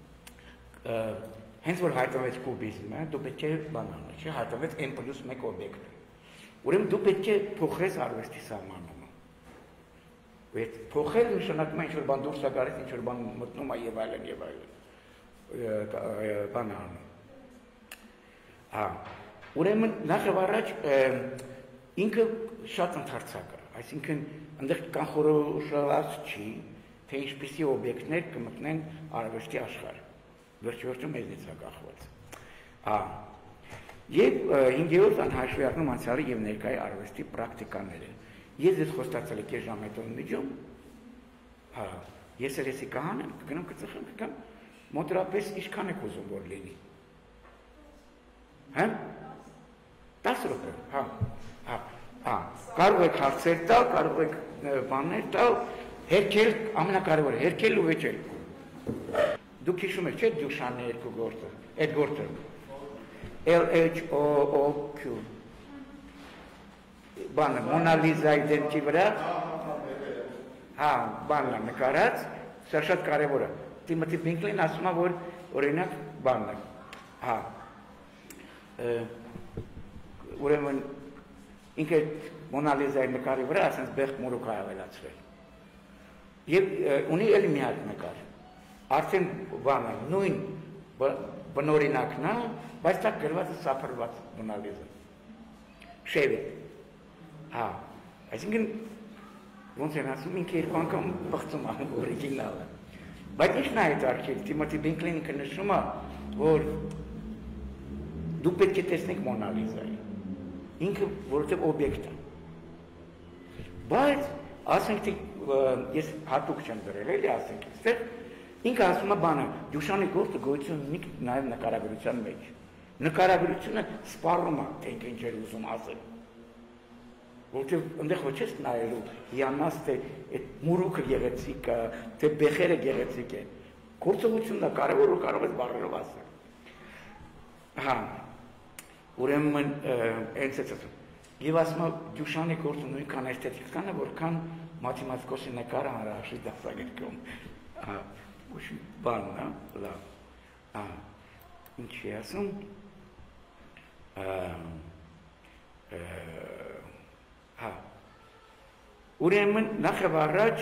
A: հենց որ հայտնվեց կուբիզմը, դու պետք է բանանը, չէ, հայտնվեց N պլյուս մեկ օբյեկտը։ Ուրեմն դու պետք է փոխես արվեստի սահմանումը։ Այդ փոխել նշանակում է ինչ-որ բան դուրս է գալիս, ինչ-որ բան մտնում է եւ այլն եւ այլն։ Բանանը։ Հա։ Ուրեմն նախ առաջ ինքը շատ ընդհանրացակ է, այսինքն այնտեղ կանխորոշված չի, թե ինչպիսի օբյեկտներ կմտնեն արվեստի աշխարհ։ Վերջիվերջո մեզնից է կախված։ Հա։ Եվ հինգերորդ անհաշվի առնում անցյալի եւ ներկայի արվեստի պրակտիկաները։ Ես ես խոստացել եք ժամ հետո միջում, հա, ես էլ եսի կհանեմ, կգնամ կծխեմ, կգամ, մոտորապես ինչքան եք ուզում որ լինի։ Հա։ տասը րոպե, հա, հա, հա, կարող եք հարցեր տալ, կարող եք բաներ տալ, հերքել, ամենակարևորը, հերքել ու վեճել։ Դուք հիշում եք, չէ՞ Դյուշանի երկու գործը, այդ գործը։ L H O O Q բանը Մոնա Լիզայի դեմքի վրա հա բանն է նկարած, սա շատ կարևոր է։ Տիմոթի Բինկլին ասում է, որ օրինակ բանն է։ Հա։ Ուրեմն ինքը Մոնա Լիզայի նկարի վրա ասենց բեղք մորուք է ավելացրել։ Եվ ունի էլի մի հատ նկար։ Արդեն բանը նույն բնօրինակն է, բայց դա գրված է սափրված Մոնա Լիզա։ Շևի։ Հա, այսինքն ոնց են ասում ինքը երկու անգամ բղծում է օրիգինալը։ Բայց ինչն է այդ արքել, Տիմոթի Բինկլինը նշում է, որ դու պետք է տեսնեք Մոնա Լիզայի։ Ինքը որովհետև օբյեկտ է։ Բայց ասենք ես հատուկ չեմ դրել, էլի ասենք, այստեղ ինքը ասում է բանը, Դյուշանի գործը գոյություն ունի նաև նկարագրության մեջ։ Նկարագրությունը սպառում է, թե ինքը ինչ էր ուզում ասել։ Որովհետև այնտեղ ոչ ես նայելու, հիանաց թե այդ մուրուքը գեղեցիկ է, թե բեխերը գեղեցիկ են։ Գործողությունն է կարևոր ու կարող ես բառերով ասել։ Հա։ Ուրեմն հենց էս ասում։ Եվ ասում է Դյուշանի գործը նույնքան էսթետիկական է, որքան մաթեմատիկոսի նկարը հանրահաշվի դասագրքում։ Հա։ Ուշ բանն է, լավ։ Հա։ Ինչի ասում։ Հա։ Ուրեմն նախ առաջ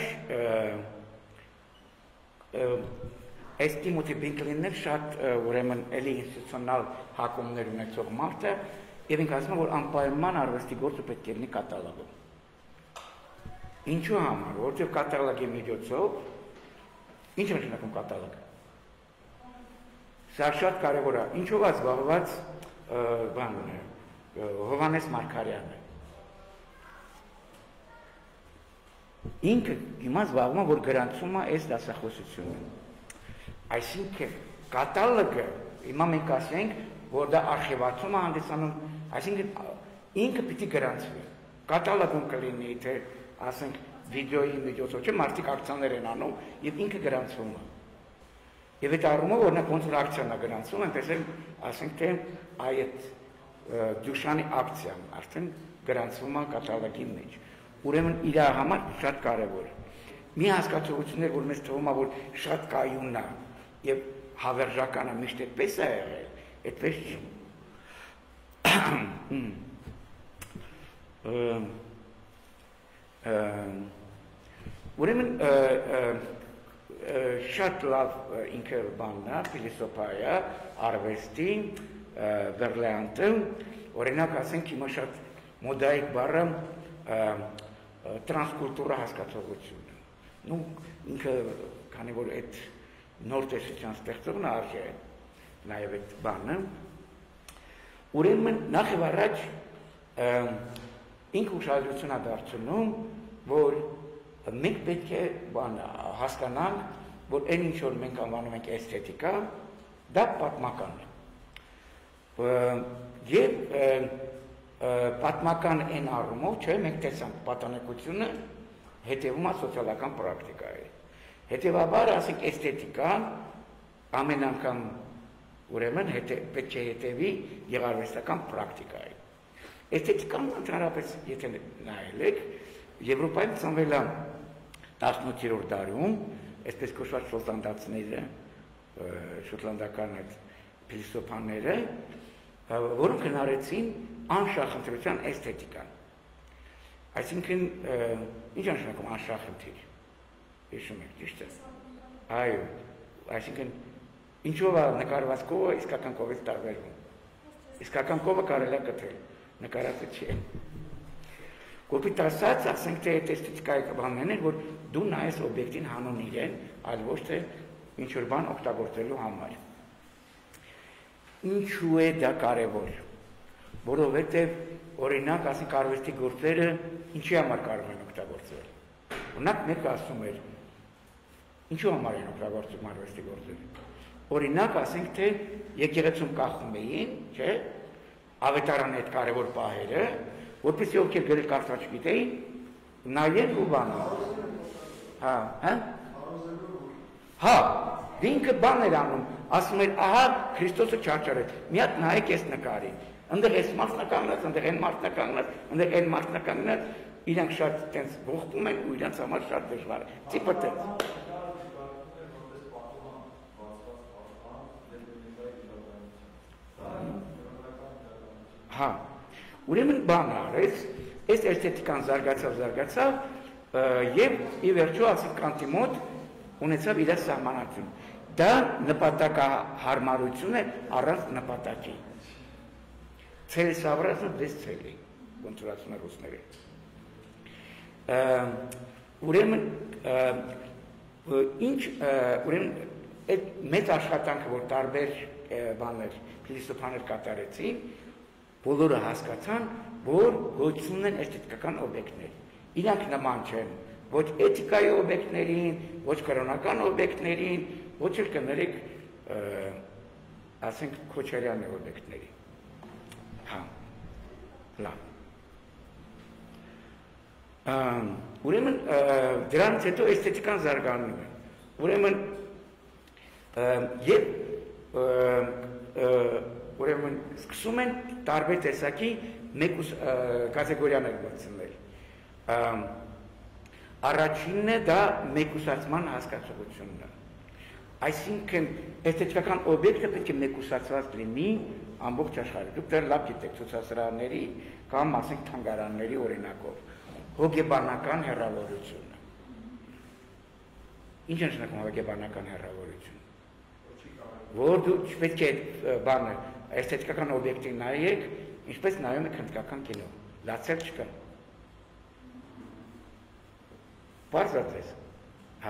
A: այս Տիմոթի Բինկլինն շատ ուրեմն էլի ինստիտուցիոնալ հակումներ ունեցող մարդ է, եւ ինքը ասում է, որ անպայման արվեստի գործը պետք է լինի կատալոգում։ Ինչու համար, որովհետեւ կատալոգի միջոցով ինչ նշանակում կատալոգը։ Սա շատ կարևոր է։ Ինչով է զբաղված բան Հովանես Մարգարյանը։ Ինքը հիմա զբաղվում է, որ գրանցում է այս դասախոսությունը։ Այսինքն կատալոգը հիմա մենք ասենք, որ դա արխիվացում է հանդիսանում, այսինքն ինքը պիտի գրանցվի։ Կատալոգում կլինի, թե ասենք վիդեոյի միջոցով, չէ, մարդիկ ակցիաներ են անում եւ ինքը գրանցվում է։ Եվ այդ առումով օրինակ ոնց որ ակցիան է գրանցվում, այնպես էլ ասենք թե այդ Դյուշանի ակցիան արդեն գրանցվում է կատալոգի մեջ։ Ուրեմն իր համար շատ կարևոր է։ Մի հասկացողություններ, որ մեզ թվում է, որ շատ կայուն է եւ հավերժական է, միշտ այդպես է եղել, այդպես չի։ Ուրեմն շատ լավ ինքը բանն է, փիլիսոփա է, արվեստի, վերլեանտը, օրինակ ասենք հիմա շատ մոդայիկ բառը տրանսկուլտուրա հասկացողությունը։ Նու ինքը քանի որ այդ նոր տեսության ստեղծողն արժե է նաև այդ բանը, ուրեմն նախ եւ առաջ ինքը ուշադրություն է դարձնում, որ մենք պետք է բան հասկանանք, որ այն ինչ որ մենք անվանում ենք էսթետիկա, դա պատմական է։ Եվ պատմական այն առումով, չէ, մենք տեսանք պատանեկությունը հետևում է սոցիալական պրակտիկայի։ Հետևաբար, ասենք, էսթետիկան ամեն անգամ ուրեմն պետք է հետևի գեղարվեստական պրակտիկայի։ Էսթետիկան ընդհանրապես, եթե նայել եք, Եվրոպայում ծնվել է տասնութերորդ դարում, այսպես կոչված շոտլանդացիները, շոտլանդական այդ փիլիսոփաները, որոնք հնարեցին անշահախնդրության էսթետիկան։ Այսինքն, ինչ անշանակում անշահախնդիր։ Հիշում եք, ճիշտ է։ Այո, այսինքն ինչով է նկարված կովը իսկական կովից տարբերվում։ Իսկական կովը կարելի է գտել, նկարածը չի։ Կոպիտ ասած, ասենք թե այդ էսթետիկայի բաններն են, որ դու նայես օբյեկտին հանուն իրեն, այլ ոչ թե ինչ որ բան օգտագործելու համար։ Ինչու է դա կարևոր։ Որովհետև օրինակ, ասենք արվեստի գործերը ինչի համար կարող են օգտագործվել։ Օրինակ մեկը ասում էր, ինչու համար են օգտագործում արվեստի գործերը։ Օրինակ, ասենք թե եկեղեցում կախում էին, չէ՞, ավետարանի այդ կարևոր պահերը, որպեսզի ովքեր գրել կարդալ չգիտեին, նայեն ու բանը։ Հա, հա։ Հա, ինքը բան էր անում, ասում էր, ահա Քրիստոսը չարչարեց, մի հատ նայեք այս նկարին։ Ընդեղ այս մարդն է կանգնած, ընդեղ այն մարդն է կանգնած, ընդեղ այն մարդն է կանգնած, իրանք շատ տենց ողբում են ու իրանք համար շատ դժվար է։ Տիպը տենց։ Հա, ուրեմն բան արեց, այս էսթետիկան զարգացավ, զարգացավ եւ ի վերջո ասիկ կանտի մոտ ունեցավ իր սահմանություն։ Դա նպատակահարմարություն է առանց նպատակի։ Ցելեսավրազը դες ցելի, ոնց որ ասում են ռուսները։ Ուրեմն ինչ ուրեմն այդ մեծ աշխատանքը, որ տարբեր բաներ փիլիսոփաներ կատարեցին, բոլորը հասկացան, որ գոյություն ունեն էսթետիկական օբյեկտներ։ Իրանք նման չեն ոչ էթիկայի օբյեկտներին, ոչ կրոնական օբյեկտներին, ոչ էլ կներեք, ասենք Քոչարյանի օբյեկտների։ Հա, լավ։ Ուրեմն դրանից հետո էսթետիկան զարգանում է։ Ուրեմն եւ ուրեմն սկսում են տարբեր տեսակի մեկ կատեգորիաներ գործնել։ Առաջինն է դա մեկուսացման հասկացողությունն է։ Այսինքն էսթետիկական օբյեկտը պետք է մեկուսացված լինի ամբողջ աշխարհում։ Դուք դեռ լավ գիտեք ցուցասրահների կամ ասենք թանգարանների օրինակով հոգեբանական հեռավորությունը։ Ինչ է նշանակում հոգեբանական հեռավորություն։ Որ դու չպետք է բանը էսթետիկական օբյեկտի նայեք, ինչպես նայում եք հնդկական կինո, լացել չկա։ Պարզապես, հա,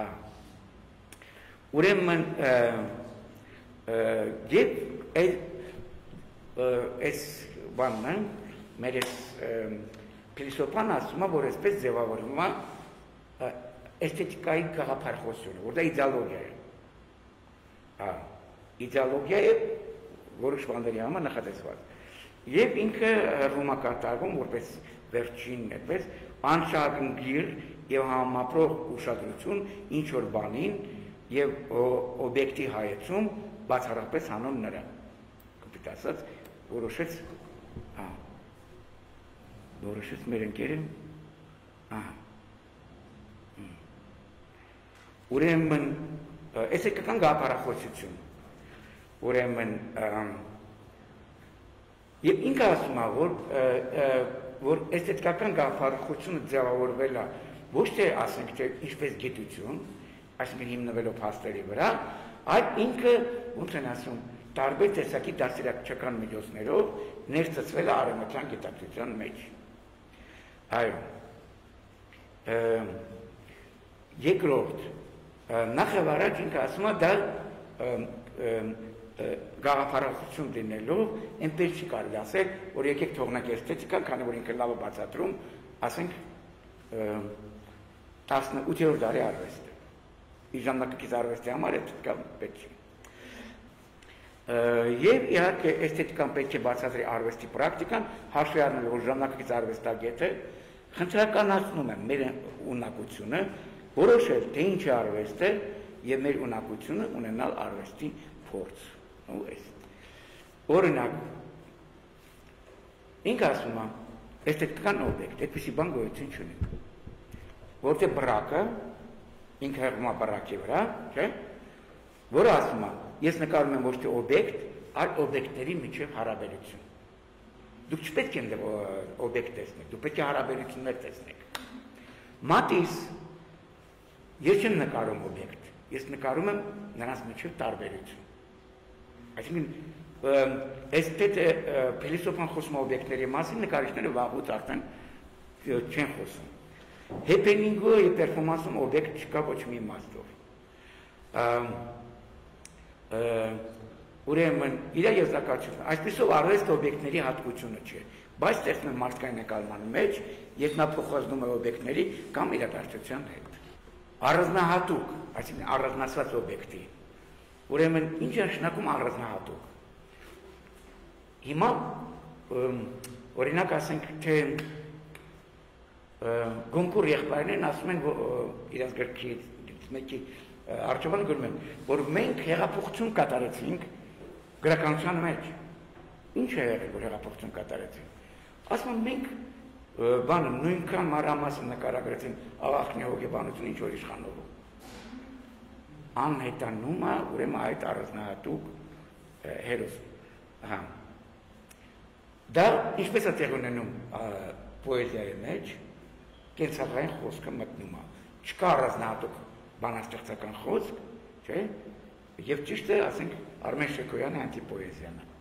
A: ուրեմն, և այս բանն է, մեր այս փիլիսոփան ասում է, որ այսպես ձևավորվում է էսթետիկայի գաղափարախոսությունը, որ դա իդեոլոգիա է։ Հա, իդեոլոգիա է, որոշ բաների համար նախատեսված։ Եվ ինքը հռում է կատարվում, որպես վերջինն այդպես, անշարժունգիր եւ համապրող ուշադրություն ինչ որ բանին եւ օբյեկտի հայեցում բացառապես հանուն նրա։ Կոպիտ ասած, որոշեց, հա, որոշեց մեր ընկերը, ահա։ Ուրեմն, էսթետիկական գաղափարախոսություն, ուրեմն, եւ ինքը ասում է, որ որ էսթետիկական գաղափարախոսությունը ձևավորվել է ոչ թե ասենք թե ինչպես գիտություն, այսինքն հիմնվելով փաստերի վրա, այլ ինքը ոնց են ասում, տարբեր տեսակի դաստիարակչական միջոցներով ներծծվել է արևմտյան գիտակցության մեջ։ Այո։ Երկրորդ, նախ եւ առաջ ինքը ասում է դա գաղափարախոսություն դինելով, այնպես չի կարելի ասել, որ եկեք թողնենք էսթետիկան, քանի որ ինքը լավ է բացատրում, ասենք տասնութերորդ դարի արվեստը։ Իր ժամանակակից արվեստի համար էսթետիկան պետք է։ Եվ իհարկե էսթետիկան պետք է բացատրի արվեստի պրակտիկան, հաշվի առնելով, որ ժամանակակից արվեստագետը խնդրականացնում է մեր ունակությունը, որոշել թե ինչ է արվեստը եւ մեր ունակությունը ունենալ արվեստի փորձ։ Ու այս օրինակ ինքը ասում է էսթետիկական օբյեկտ, այդպիսի բան գոյություն չունի, որտեղ բրակը ինքը հեղում է բրակի վրա, չէ՞, որը ասում է ես նկարում եմ ոչ թե օբյեկտ, այլ օբյեկտների միջև հարաբերություն։ Դուք չպետք է օբյեկտ տեսնեք, դուք պետք է հարաբերություններ տեսնեք։ Մատիս ես չեմ նկարում օբյեկտ, ես նկարում եմ նրանց միջև տարբերություն։ Այսինքն, էսթետ փիլիսոփան խոսում օբյեկտների մասին, նկարիչները վաղուց արդեն չեն խոսում։ Հեփենինգը եւ պերֆորմանսում օբյեկտ չկա ոչ մի իմաստով։ Ուրեմն, իր եզրակացությունը, այսպիսով արվեստը օբյեկտների հատկությունը չէ, բայց տեսնում եմ մարդկային նկարման մեջ, երբ նա փոխազդում է օբյեկտների կամ իրադարձության հետ։ Առանձնահատուկ, այսինքն առանձնացված օբյեկտի։ Ուրեմն, ինչ է նշանակում առանձնահատուկ։ Հիմա օրինակ ասենք, թե Գոնկուր եղբայրներն ասում են, իրենց գրքից մեկի առջևանը գրում են, որ մենք հեղափոխություն կատարեցինք գրականության մեջ։ Ինչ է եղել, որ հեղափոխություն կատարեցինք։ Ասում են, մենք բանը նույնքան մանրամասն նկարագրեցին աղախնի հոգեբանությունը ինչ որ իշխանողը։ Անհետանում է, ուրեմն այդ առանձնահատուկ հերոս։ Ահա։ Դա ինչպես է տեղ ունենում պոեզիայի մեջ, կենցաղային խոսքը մտնում է։ Չկա առանձնահատուկ բանաստեղծական խոսք, չէ՞։ Եվ ճիշտ է, ասենք, Արմեն Շեքոյանը անտիպոեզիան է։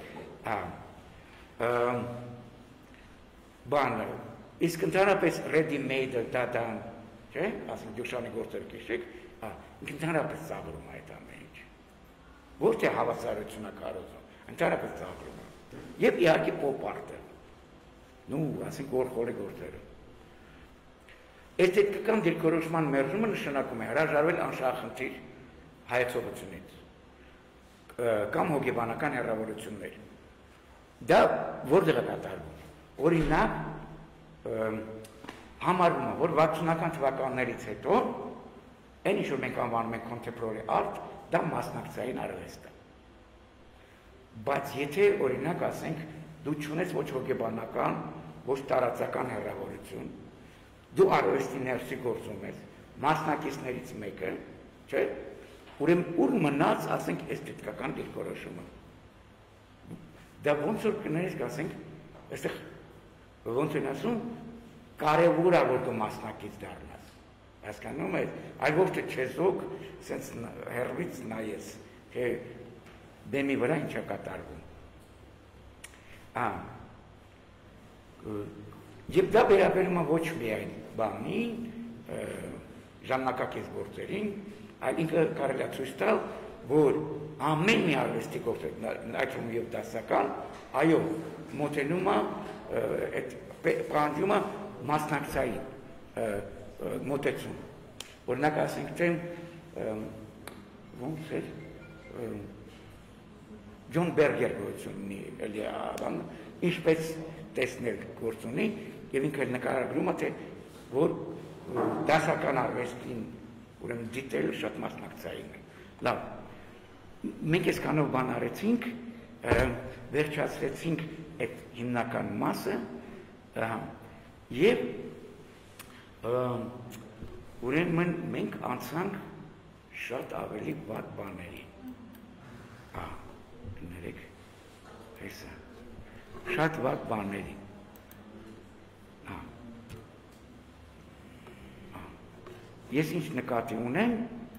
A: Ահա։ Բանը, իսկ ընդհանրապես ready-made դադան, չէ՞, ասենք դյուշանի գործերը քիշեք, ընդհանրապես ծաղրում է այդ ամեն ինչ։ Ոչ թե հավասարությունը կարոզում, ընդհանրապես ծաղրում է։ Եվ իհարկե pop art-ը։ Նու, ասենք օրխորի գործերը։ Էսթետիկական դիրքորոշման մերժումը նշանակում է հրաժարվել անշահախնդիր հայեցողությունից կամ հոգեբանական հեռավորություններ։ Դա որտեղ է կատարվում։ Օրինակ, համարվում է, որ վաթսունական թվականներից հետո այն ինչ որ մենք անվանում ենք contemporary art, դա մասնակցային արվեստ է։ Բայց եթե օրինակ ասենք, դու չունես ոչ հոգեբանական, ոչ տարածական հեռավորություն, դու արվեստի ներսի գործում ես, մասնակիցներից մեկը, չէ՞, ուրեմն ուր մնաց, ասենք, էսթետիկական դիրքորոշումը։ Դա ոնց որ կներես, ասենք, այստեղ ոնց են ասում, կարևոր է որ դու մասնակից դառնաս։ Հասկանում ես, այլ ոչ թե չեզոք, սենց հեռվից նայես, թե բեմի վրա ինչ է կատարվում։ Ա, եւ դա վերաբերում է ոչ միայն բանին, ժամանակակից գործերին, այլ ինքը կարելի է ցույց տալ, որ ամեն մի արվեստի գործ այդում եւ դասական, այո, մոտենում է այդ պահանջումը մասնակցային մոտեցում։ Օրինակ ասենք թե ոնց է Ջոն Բերգեր գործ ունի, էլի բան, ինչպես տեսնել գործ ունի եւ ինքը նկարագրում է թե որ դասական արվեստին ուրեմն դիտել շատ մասնակցային է։ Լավ։ Մենք այսքանով բան արեցինք, վերջացրեցինք այդ հիմնական մասը եւ ուրեմն մենք անցանք շատ ավելի վատ բաների։ Հա, ներեք, հեսա, շատ վատ բաների։ Հա, ես ինչ նկատի ունեմ,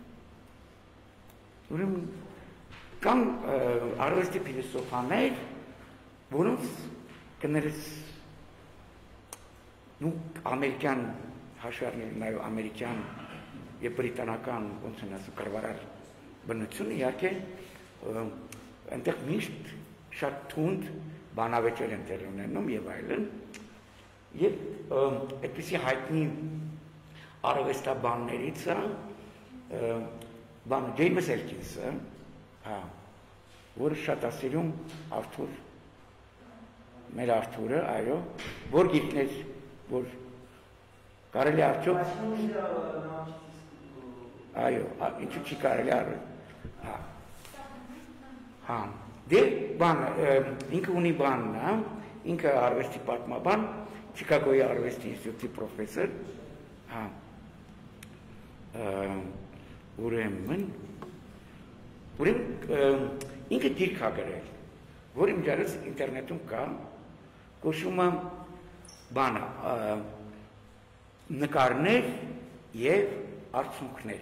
A: ուրեմն կան արվեստի փիլիսոփաներ, որոնց կներես նու ամերիկյան հաշվառներն այո ամերիկյան եւ բրիտանական ոնց են ասում կրվարար բնությունը իհարկե այնտեղ միշտ շատ թունդ բանավեճեր են տեղի ունենում եւ այլն եւ այդպիսի հայտնի արվեստաբաններից է բան Ջեյմս Էլքինսը հա որը շատ ասիրում Արթուր մեր Արթուրը այո որ գիտնեց որ կարելի արդյոք այո ինչու չի կարելի արել հա հա դե բան ինքը ունի բանն հա ինքը արվեստի պատմաբան Չիկագոյի արվեստի ինստիտուտի պրոֆեսոր հա ուրեմն ուրեմն ինքը դիրք է գրել որի միջարից ինտերնետում կա կոչվում է բանը նկարներ եւ արդյունքներ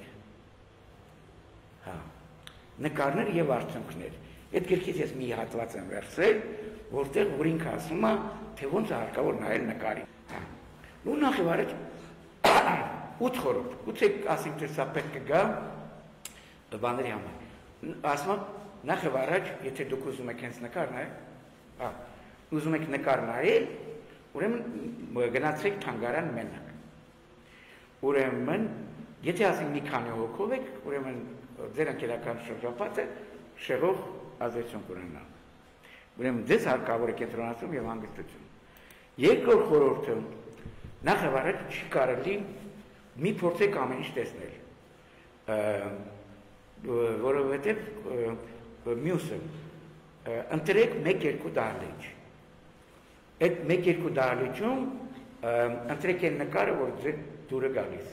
A: հա նկարներ եւ արդյունքներ այդ գրքից ես մի հատված եմ վերցրել որտեղ որ ինքը ասում է թե ոնց է հարկավոր նայել նկարին հա ու նախ եւ առաջ ութ խորհուրդ գուցե ասենք թե սա պետք է գա բաների համար ասում նախ եւ առաջ եթե դուք ուզում եք հենց նկար նայել հա ուզում եք նկար նայել ուրեմն գնացեք թանգարան մենակ ուրեմն եթե ասենք մի քանի հոգով եք ուրեմն ձեր ընկերական շրջապատը շեղող ազդեցություն կունենա ուրեմն դες հարկավոր է կենտրոնացում եւ հանգստություն երկրորդ խորհուրդը նախ եւ առաջ չի կարելի մի փորձեք ամեն ինչ տեսնել որովհետեւ մյուսը ընտրեք մեկ-երկու դահլիճ այդ մեկ-երկու դահլիճում ընտրեք այն նկարը որ ձեր դուրը գալիս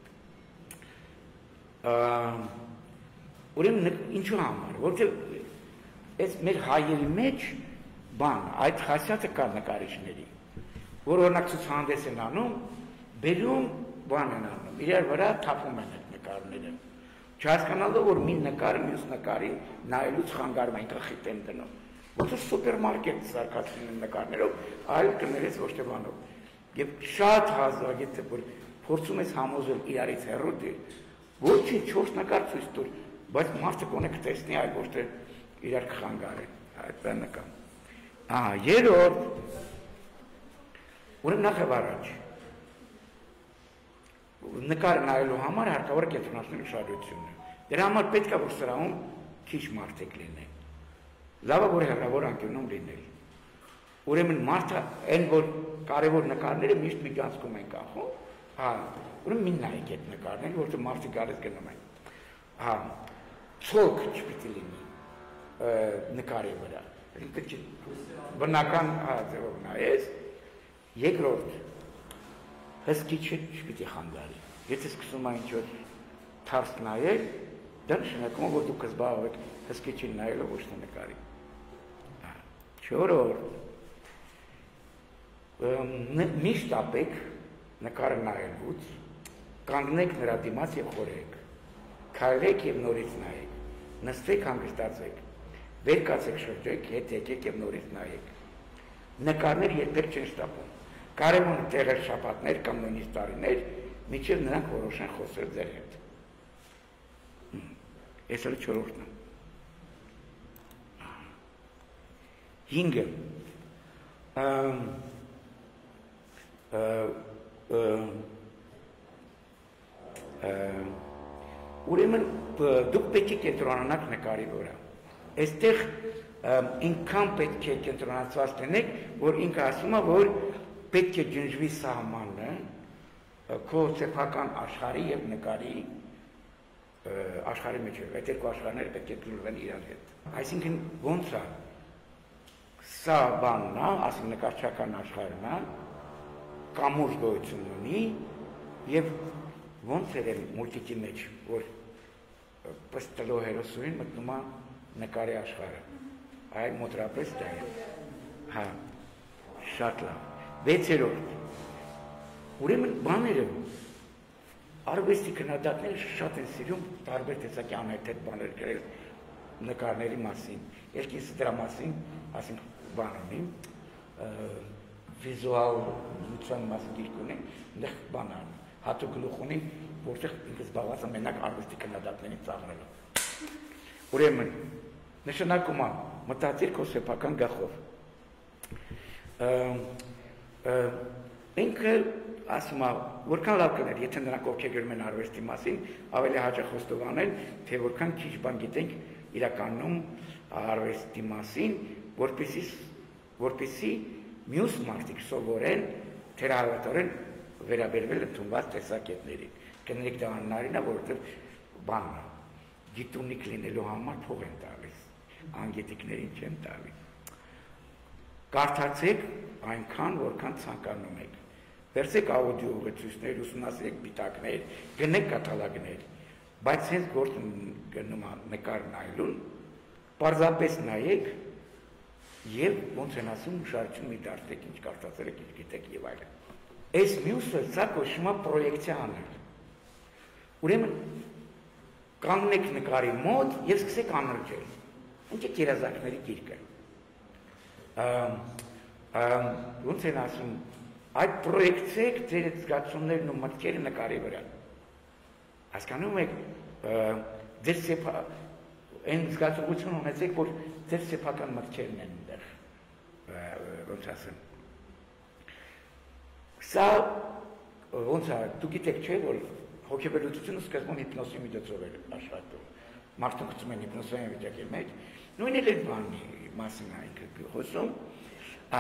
A: է ուրեմն ինչու համար որովհետեւ այս մեր հայերի մեջ բան այդ խասյաթը կա նկարիչների որ օրինակ ցուցահանդես են անում բերում բան են անում իրար վրա թափում են այդ նկարները չհասկանալով որ մի նկարը մյուս նկարի նայելուց խանգարում են քխիտ են դնում ոնց է սուպերմարկետ սարքացնում են նկարներով այլ կներես ոչ թե բանով եւ շատ հազվագետ է որ փորձում ես համոզել իրարից հեռու դի ոչինչ չորս նկար ցույց տուր բայց մարդը կոնե կտեսնի այլ ոչ թե իրար կխանգարեն այդ բանը կա ահա երրորդ ուրեմն նախ եւ առաջ նկար նայելու համար հարկավոր է կենտրոնացնել ուշադրությունը դրա համար պետք է որ սրահում քիչ մարդիկ լինեն լավ է որ հեռավոր անկյունում լինել ուրեմն մարդը այն որ կարևոր նկարները միշտ միջանցքում են կախում հա ուրեմն մի նայեք այդ նկարները որտեղ մարդիկ գալիս գնում են հա ցոք չպիտի լինի նկարի վրա բնական հա ձևով նայես երկրորդ հսկիչը չպիտի խանգարի եթե սկսում է ինչ-որ թարս նայել դա նշանակում է որ դուք զբաղվեք հսկիչին նայելով ոչ թե նկարի չորրորդ միշտ ապեք նկարը նայելուց կանգնեք նրա դիմաց եւ խորեք քայլեք եւ նորից նայեք նստեք հանգստացեք վեր կացեք շրջեք հետ եկեք եւ նորից նայեք նկարներ երբեք չեն շտապում կարևոր տեղեր շաբաթներ կամ նույնիսկ տարիներ միջև նրանք որոշեն խոսել ձեր հետ ես էլ չորրորդն եմ հինգը ուրեմն դուք պետք է կենտրոնանաք նկարի վրա այստեղ ինքան պետք է կենտրոնացված լինեք որ ինքը ասում է որ պետք է ջնջվի սահմանը քո սեփական աշխարհի եւ նկարի աշխարհի մեջ այդ երկու աշխարհները պետք է գտնվեն իրար հետ այսինքն ոնց է սա բանն է ասում նկարչական աշխարհն է կամուր գոյություն ունի եւ ոնց է մուլտիկի մեջ որ պստլո հերոսուին մտնում է նկարի աշխարհը այ մոտրապես դա է հա շատ լավ վեցերորդ ուրեմն բաները արվեստի քննադատները շատ են սիրում տարբեր տեսակի անհեթեթ բաներ գրել նկարների մասին երկինս դրա մասին ասենք բան ունի վիզուալ լուծան մասին գիրք ունի այնտեղ բան ան հատուկ գլուխ ունի որտեղ ինքս զբաղված եմ մենակ արվեստի քննադատներին ծաղրելով ուրեմն նշանակում է մտածիր քո սեփական գախով ինքը ասում է որքան լավ կներ եթե նրանք ովքեր գրում են արվեստի մասին ավելի հաճախ խոստովանել թե որքան քիչ բան գիտենք իրականում արվեստի մասին որպեսզի որպեսզի մյուս մարդիկ սովորեն թերահավատորեն վերաբերվել ընդունված տեսակետներին կներեք դա անհնարին է որովհետև բանն է գիտունիկ լինելու համար փող են տալիս անգետիկներին չեն տալիս կարդացեք այնքան որքան ցանկանում եք վերցեք աուդիո ուղեցույցներ ուսումնասիրեք պիտակներ գնեք կատալոգներ բայց հենց գործ գնում է նկար նայելուն պարզապես նայեք եւ ոնց են ասում շարժություն մի դարձեք ինչ կարծացել եք ինչ գիտեք եւ այլն այս մյուսը սա կոչվում է պրոյեկցիա անել ուրեմն կանգնեք նկարի մոտ եւ սկսեք անրջել ընկեք երազանքների գիրկը ոնց են ասում այդ պրոյեկցեք ձեր զգացումներն ու մտքերը նկարի վրա հասկանում եք ձեր սեփա այն զգացողություն ունեցեք որ ձեր սեփական մտքերն են այնտեղ ոնց ասեմ սա ոնց է դու գիտեք չէ որ հոգեբերությունը սկզբում հիպնոսի միջոցով է աշխատում մարդու գցում են հիպնոսային վիճակի մեջ նույնն էլ այդ բանի մասին այնքը խոսում ա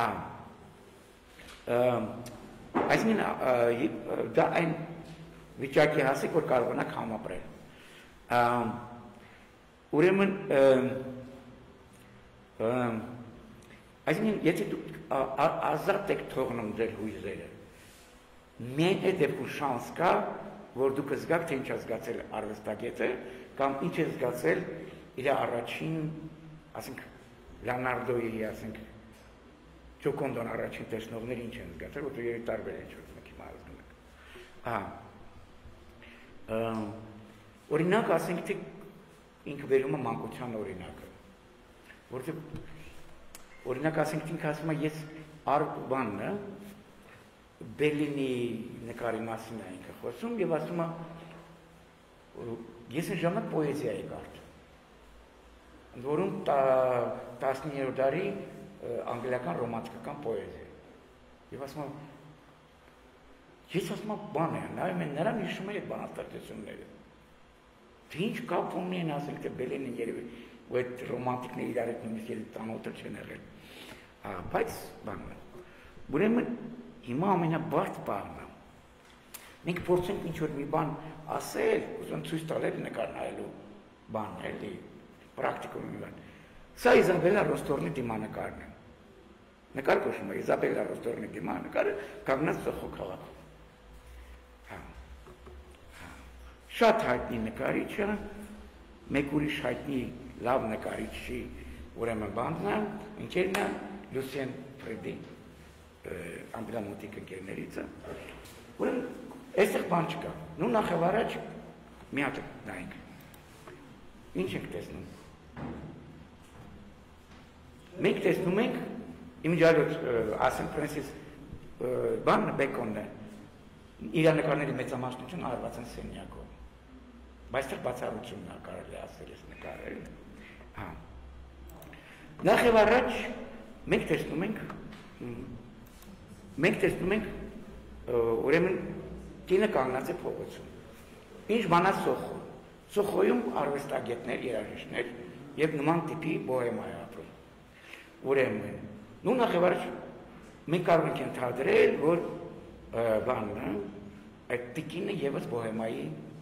A: այսինքն դա այն վիճակի հասեք որ կարողանաք համապրել ուրեմն այսինքն եթե դուք ազատ եք թողնում ձեր հույզերը միայն այդ դեպքում շանս կա որ դուք զգաք թե ինչ է զգացել արվեստագետը կամ ինչ է զգացել իր առաջին ասենք լեոնարդոյի ասենք Ջոկոնդոն առաջին տեսնողները ինչ են զգացել, որտեղ երեք տարբեր են ինչ-որ մեկի մարզնում եք։ Ահա։ Օրինակ ասենք թե ինքը վերում է մանկության օրինակը, որտեղ օրինակ ասենք ինքը ասում է ես արբանն Բելինի նկարի մասին է ինքը խոսում եւ ասում է ես այն ժամանակ պոեզիա էի կարդում։ Ընդ որում տասնիններորդ դարի անգլիական ռոմանտիկական պոեզիա։ Եվ ասում եմ, ես ասում եմ բան է, նայում են նրան հիշում է այդ բանաստեղծությունները։ Թե ինչ կապ ունի են ասել, թե Բելինին երևի, ու այդ ռոմանտիկները իրար հետ նույնիսկ երևի տանոթը չեն եղել։ Բայց բանն է։ Ուրեմն հիմա ամենաբարդ բանն է։ Մենք փորձենք ինչ-որ մի բան ասել, ուզում ցույց տալ նկար նայելու բանն է, էլի պրակտիկում մի բան։ Սա Իզաբելլա Ռոստորնի դիմանկարն է։ Նկար կոչվում է Իզաբելլա Ռոստորնի դիմանկարը կանգնած Սոխո քաղաքում։ Հա։ Շատ հայտնի նկարիչ է, մեկ ուրիշ հայտնի լավ նկարիչի ուրեմն բանն է, ընկերն է Լուսիեն Ֆրեդի, անգլամոտիկ ընկերներից է։ Ուրեմն այստեղ բան չկա։ Նու նախ առաջ մի հատ նայենք։ Ինչ ենք տեսնում։ Մենք տեսնում ենք իմիջալոց ասենք Ֆրանսիս բանը Բեկոնն է իր նկարների մեծամասնությունը արված են սենյակով բայց դա բացառությունն է կարելի ասել այս նկարերը հա նախ եւ առաջ մենք տեսնում ենք մենք տեսնում ենք ուրեմն կինը կանգնած է փողոցում։ Ինչ բանա Սոխո։ Սոխոյում արվեստագետներ, երաժիշտներ եւ նման տիպի բոհեմա է ապրում։ Ուրեմն նու նախևառ մենք կարող ենք ընդհանրել, որ բանը այդ տիկինը եւս բոհեմայի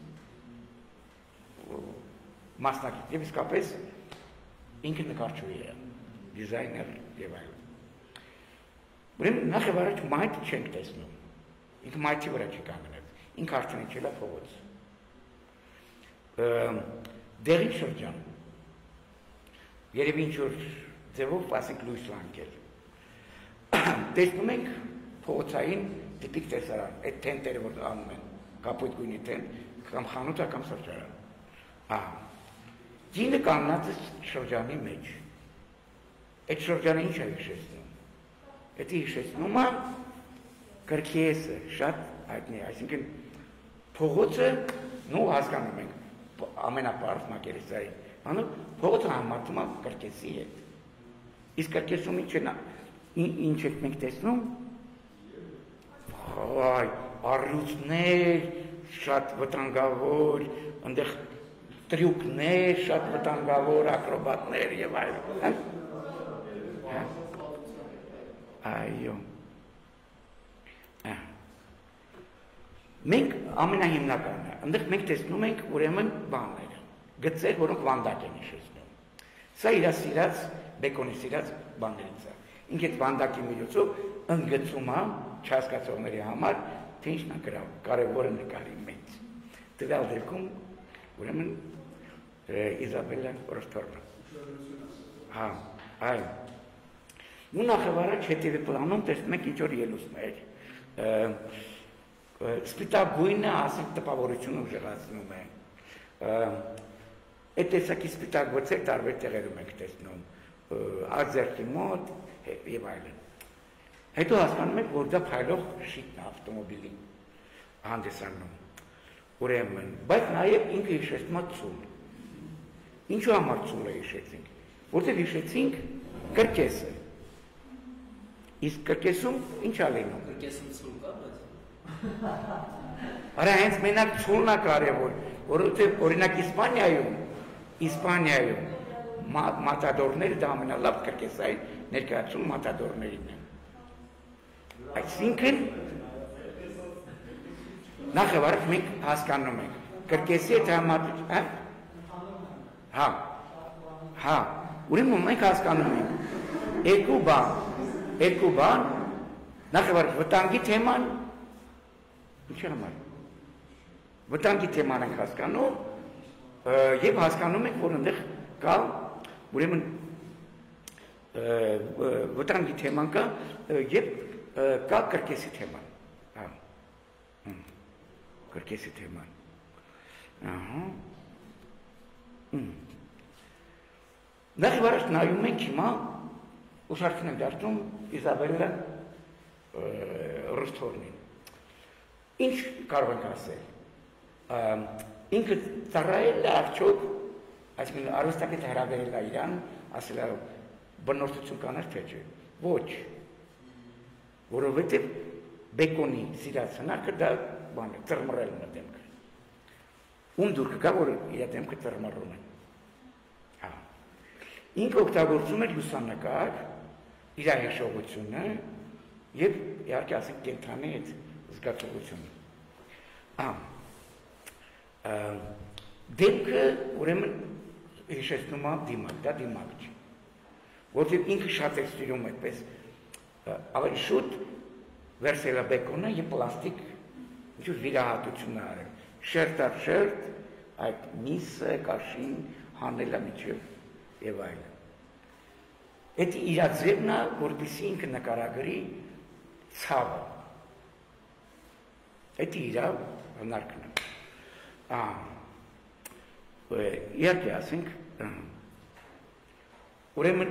A: մասնակից եւ իսկապես ինքը նկարչուհի է, դիզայներ եւ այլն։ Ուրեմն նախևառ մայթ չենք տեսնում։ Ինքը մայթի վրա չի կանգնել։ Ինքը արդեն իջել է փողոց։ Դեղի շրջան։ Երևի ինչ-որ ձևով ասենք լույս լանկել։ Տեսնում ենք փողոցային տիպիկ տեսարան, այդ տենտերը, որ անում են, կապույտ գույնի տենտ, կամ խանութ կամ սրճարան։ Ահա։ Կինը կանգնած է շրջանի մեջ։ Այդ շրջանը ինչ է հիշեցնում։ Դա հիշեցնում է կրկեսը, շատ հայտնի, այսինքն փողոցը, նու հասկանում ենք, ամենապարզ մակերեսային, անով փողոցը համարվում է կրկեսի հետ։ Իսկ կրկեսում ինչ են, ինչ եք մենք տեսնում, այ, առյուծներ, շատ վտանգավոր, ընդեղ տրյուկներ, շատ վտանգավոր, ակրոբատներ եւ այլն։ Այո։ Մենք ամենահիմնականն է, ընդեղ մենք տեսնում ենք ուրեմն բանները, գծեր, որոնք վանդակ են հիշեցնում։ Սա իր սիրած, Բեկոնի սիրած բաններից է։ Ինքը այդ վանդակի միջոցով ընդգծում է չհասկացողների համար, թե ինչն է կարևորը նկարի մեջ։ Տվյալ դեպքում ուրեմն Իզաբելլա Ռոստորնը։ Հա, այո։ Ու նախավարաչ հետևի պլանում տեսնում ենք ինչ-որ ելուսներ, սպիտակ գույնը ասենք տպավորությունը ուժեղացնում է։ Այդ տեսակի սպիտակ գծեր տարբեր տեղերում ենք տեսնում, արձերքի մոտ եւ այլն։ Հետո հասկանում ենք, որ դա փայլող շիկն է ավտոմոբիլի հանդիսանում։ Ուրեմն, բայց նաեւ ինքը հիշեցնում է ցուլ։ Ինչու համար ցուլը հիշեցինք, որտեղ հիշեցինք կրկեսը։ Իսկ կրկեսում ինչ է լինում։
B: Կրկեսում ցուլ կա, բայց
A: Արա հենց մենակ ցուլն է կարևոր, որովհետև օրինակ Իսպանիայում, Իսպանիայում մատադորները դա ամենալավ կրկեսային ներկայացում մատադորներին են։ Այսինքն նախևառ մենք հասկանում ենք կրկեսի հետ համատեղ, հա, հա, ուրեմն մենք հասկանում ենք երկու բան, երկու բան, նախևառ վտանգի թեման, ինչի համար, վտանգի թեման ենք հասկանում և հասկանում ենք, որ ընդեղ կա, ուրեմն վտանգի թեման կա և կա կրկեսի թեման, կրկեսի թեման, նախևառ նայում ենք հիմա, ուշարքին ենք դարձում Իզաբելլա Ռոստորնին։ Ինչ կարող ենք ասել, ինքը ծառայել է արդյոք, այսինքն արվեստագետը հրավիրել է իրան, ասել է բնորդություն կաներ թե չէ, ոչ, որովհետև Բեկոնի սիրած հնարքը դա բան է, ծռմռելն է դեմքը, ում դուրքը կա, որ իր դեմքը ծռմռում են, ինքը օգտագործում էր լուսանկար, իր հիշողությունը և իհարկե ասենք կենտրոնի հետ զգացողությունը։ Դեպքը ուրեմն հիշեցնում է դիմակ, դա դիմակ չի, որտեղ ինքը շատ է ստիրում այդպես ավելի շուտ վերցել է Բեկոնը և պլաստիկ ինչ-որ վիրահատություն է արել, շերտ առ շերտ այդ միսը, կաշին հանել է միջև և այլն։ Այդ իր ձևն է, որպեսզի ինքը նկարագրի ցավը։ Այդ իր հնարքն է։ Իհարկե ասենք, ուրեմն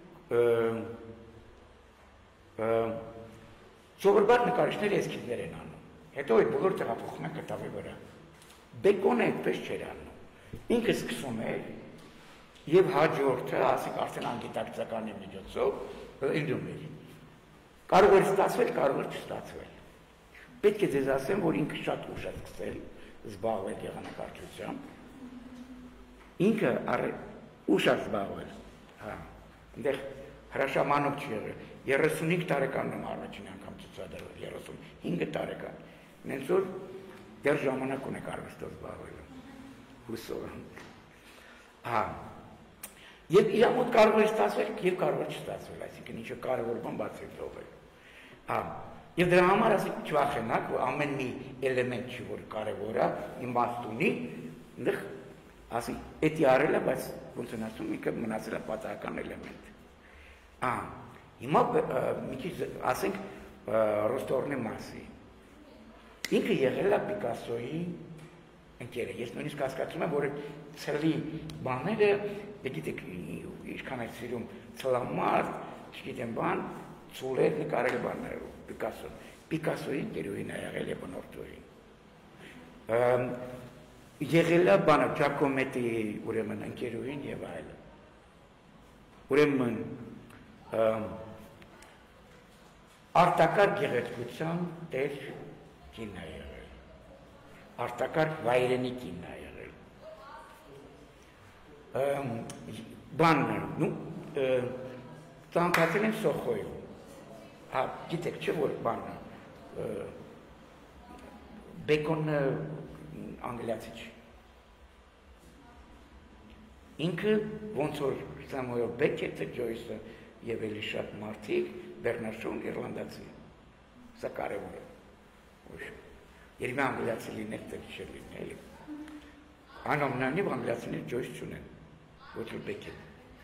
A: սովորաբար նկարիչները էսքիզներ են անում, հետո այդ բոլոր տեղափոխում են կտավի վրա։ Բեկոնը այդպես չէր անում։ Ինքը սկսում էր և հաջորդը, ասենք արդեն անգիտակցականի միջոցով, Ինդում էր։ Կարող էր ստացվել, կարող էր չստացվել։ Պետք է ձեզ ասեմ, որ ինքը շատ ուշ է սկսել զբաղվել գեղանկարչությամբ։ Ինքը ուշ է զբաղվել։ Հա, այնտեղ հրաշամանուկ չի եղել։ երեսունհինգ տարեկանն առաջին անգամ ցուցադրել, երեսունհինգ տարեկան։ Նենց որ դեռ ժամանակ ունեք արվեստով զբաղվելու։ Հուսով եմ։ Հա։ Եվ իր մոտ կարող է ստացվել, եւ կարող է չստացվել, այսինքն ինչը կարևոր բան բացի թողել։ Հա։ Եվ դրա համար ասենք չվախենաք, որ ամեն մի էլեմենտ չի, որ կարևոր է, իմաստ ունի, այնտեղ ասենք էդի արելը, բայց ոնց են ասում, ինքը մնացել է պատահական էլեմենտ։ Ահա, հիմա մի քիչ ասենք Ռոստորնի մասի։ Ինքը եղել է Պիկասոյի ընկերը։ Ես նույնիսկ հասկացում եմ, որ ցելի բաները, գիտեք, ինչքան է սիրում ցլամարտ, չգիտեմ բան, ցուլեր նկարել բաները Պիկասոն։ Պիկասոյի ընկերուհին է եղել է բնորդուհին։ Եղել է բանը Ջակոմետի ուրեմն ընկերուհին եւ այլն։ Ուրեմն արտակարգ գեղեցկության տեր կին է եղել, արտակարգ վայրենի կին է եղել, բանն, նու, ծանոթացել են Սոխոյում, հա, գիտեք չէ, որ բանը, Բեկոնը անգլիացի չի, ինքը ոնց որ Սամուել Բեկետը, Ջոյսը եւ էլի շատ մարդիկ, Բերնարդ Շոուն իռլանդացի, սա կարևոր է, երբ անգլիացի լինել տեղ չէր լինել, անոմնանիվ անգլիացիներ Ջոյս չունեն, ոչ էլ Բեկետ,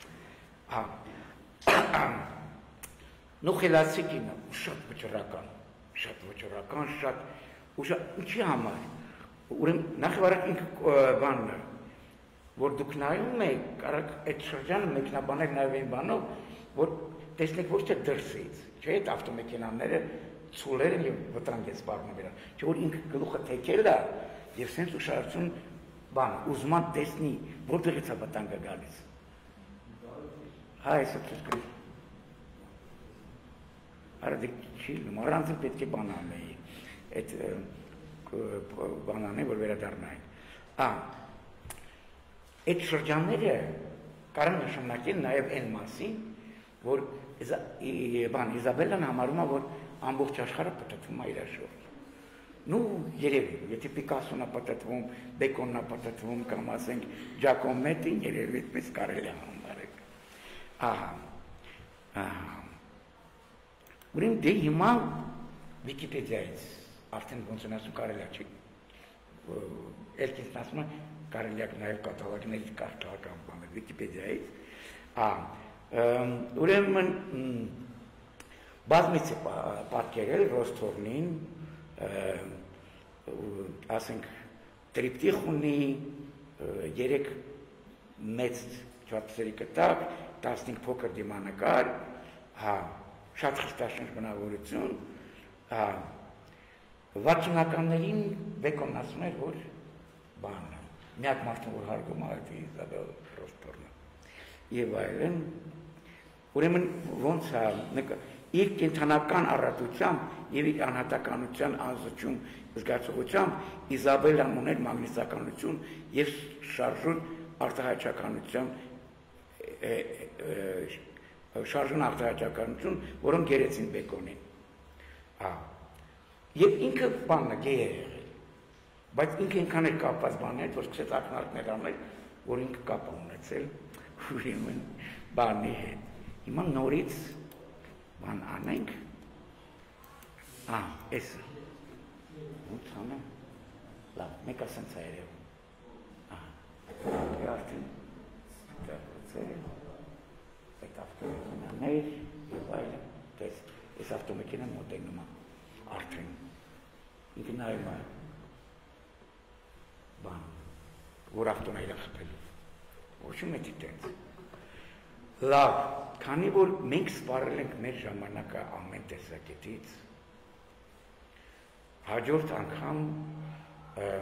A: նու խելացի կինը, շատ վճռական, շատ վճռական, շատ, ինչի համար, ուրեմ նախ վարակ ինքը բանն է, որ դուք նայում եք, կարակ այդ շրջանը մեկնաբանել նաև այն բանով, որ տեսնեք ոչ թե դրսից, չէ, այդ ավտոմեքենաները ցուլեր են եւ վտանգ է սպառնում իրան, չէ որ ինքը գլուխը թեքել է եւ սենց ուշադրություն բան, ուզում է տեսնի, որտեղից է վտանգը գալիս։ Հա, այսա ցույց Արա դե չի, առանցին պետք է բան անեի, այդ բան անեի, որ վերադառնային։ Ա, այդ շրջանները կարող նշանակեն նաև այն մասին, որ Իզաբելլան համարում է, որ ամբողջ աշխարհը պտտվում է իր շուրջ։ Նու երևի, եթե Պիկասոն է պտտվում, Բեկոնն է պտտվում, կամ ասենք Ջակոմետին, երևի այդպես կարելի է համարել։ Ահա, ահա։ Ուրեմն դե հիմա Վիկիպեդիայից արդեն ոնց են ասում կարելի է, չի։ Երկինքն ասում է կարելի է նաև կատալոգներից կարդալական բաներ Վիկիպեդիայից։ Ահա, ուրեմն բազմից է պատկերել Ռոստորնին, ասենք տրիպտիխ ունի, երեք մեծ չափսերի կտակ, տասնհինգ փոքր դիմանկար, հա, շատ խստաշնչ բնավորություն, հա, վաթսունականներին Բեկոնն ասում էր, որ բանը, միակ մարդն, որ հարգում է Իզաբել Ռոստորնը, եւ այլն, ուրեմն ոնց է, իր կենթանական առատությամբ եւ իր անհատականության անզուջում զգացողությամբ Իզաբելլան ուներ մագնիսականություն եւ շարժուն արտահայտչականություն շարժուն արտահայտչականություն, որոնք գերեցին Բեկոնին։ Հա։ Եվ ինքը բանն է գեյ է եղել, բայց ինքը ինքան էր կապված բաներ, որ սկսեց ակնարկներ անել, որ ինքը կապ ունեցել ուրեմն բանի հետ։ Հիմա նորից բան անենք, ա, էսը, ոնց անեմ, լավ, մեկը սենց է երևում, ա, արդեն, ստեղծել, այդ ավտոմեքենաներ, և այլն, տես, այս ավտոմեքենան մոտենում է, արդեն, ինքը նայում է, բան, որ ավտոն է իրան խպելու, ոչում է դիտենց, լավ, քանի որ մենք սպառել ենք մեր ժամանակը ամեն տեսակետից, հաջորդ անգամ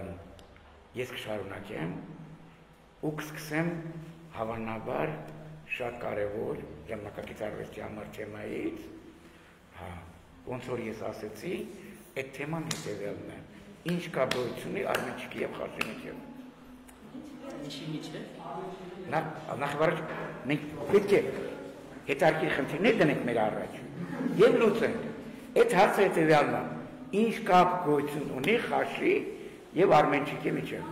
A: ես կշարունակեմ ու կսկսեմ հավանաբար շատ կարևոր ժամանակակից արվեստի համար թեմայից, հա, ոնց որ ես ասեցի, այդ թեման հետևյալն է, ինչ կա գոյություն ունի Արմենչիկի եւ Խարժի միջեւ։
B: Ինչի միջեւ։
A: Նախ-նախ մենք պետք է հետաքրքիր խնդիրներ դնենք մեր առաջ եւ լուծենք։ Այդ հարցը հետևյալն է, ինչ կապ գոյություն ունի Խարժի եւ Արմենչիկի միջեւ։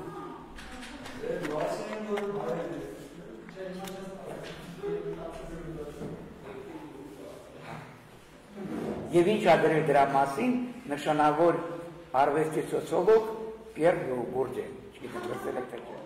A: Եվ ինչ ադրել դրա մասին նշանավոր արվեստի սոցիոլոգ Պիեր Բուրդեն, չգիտեմ, լսել եք թե չէ։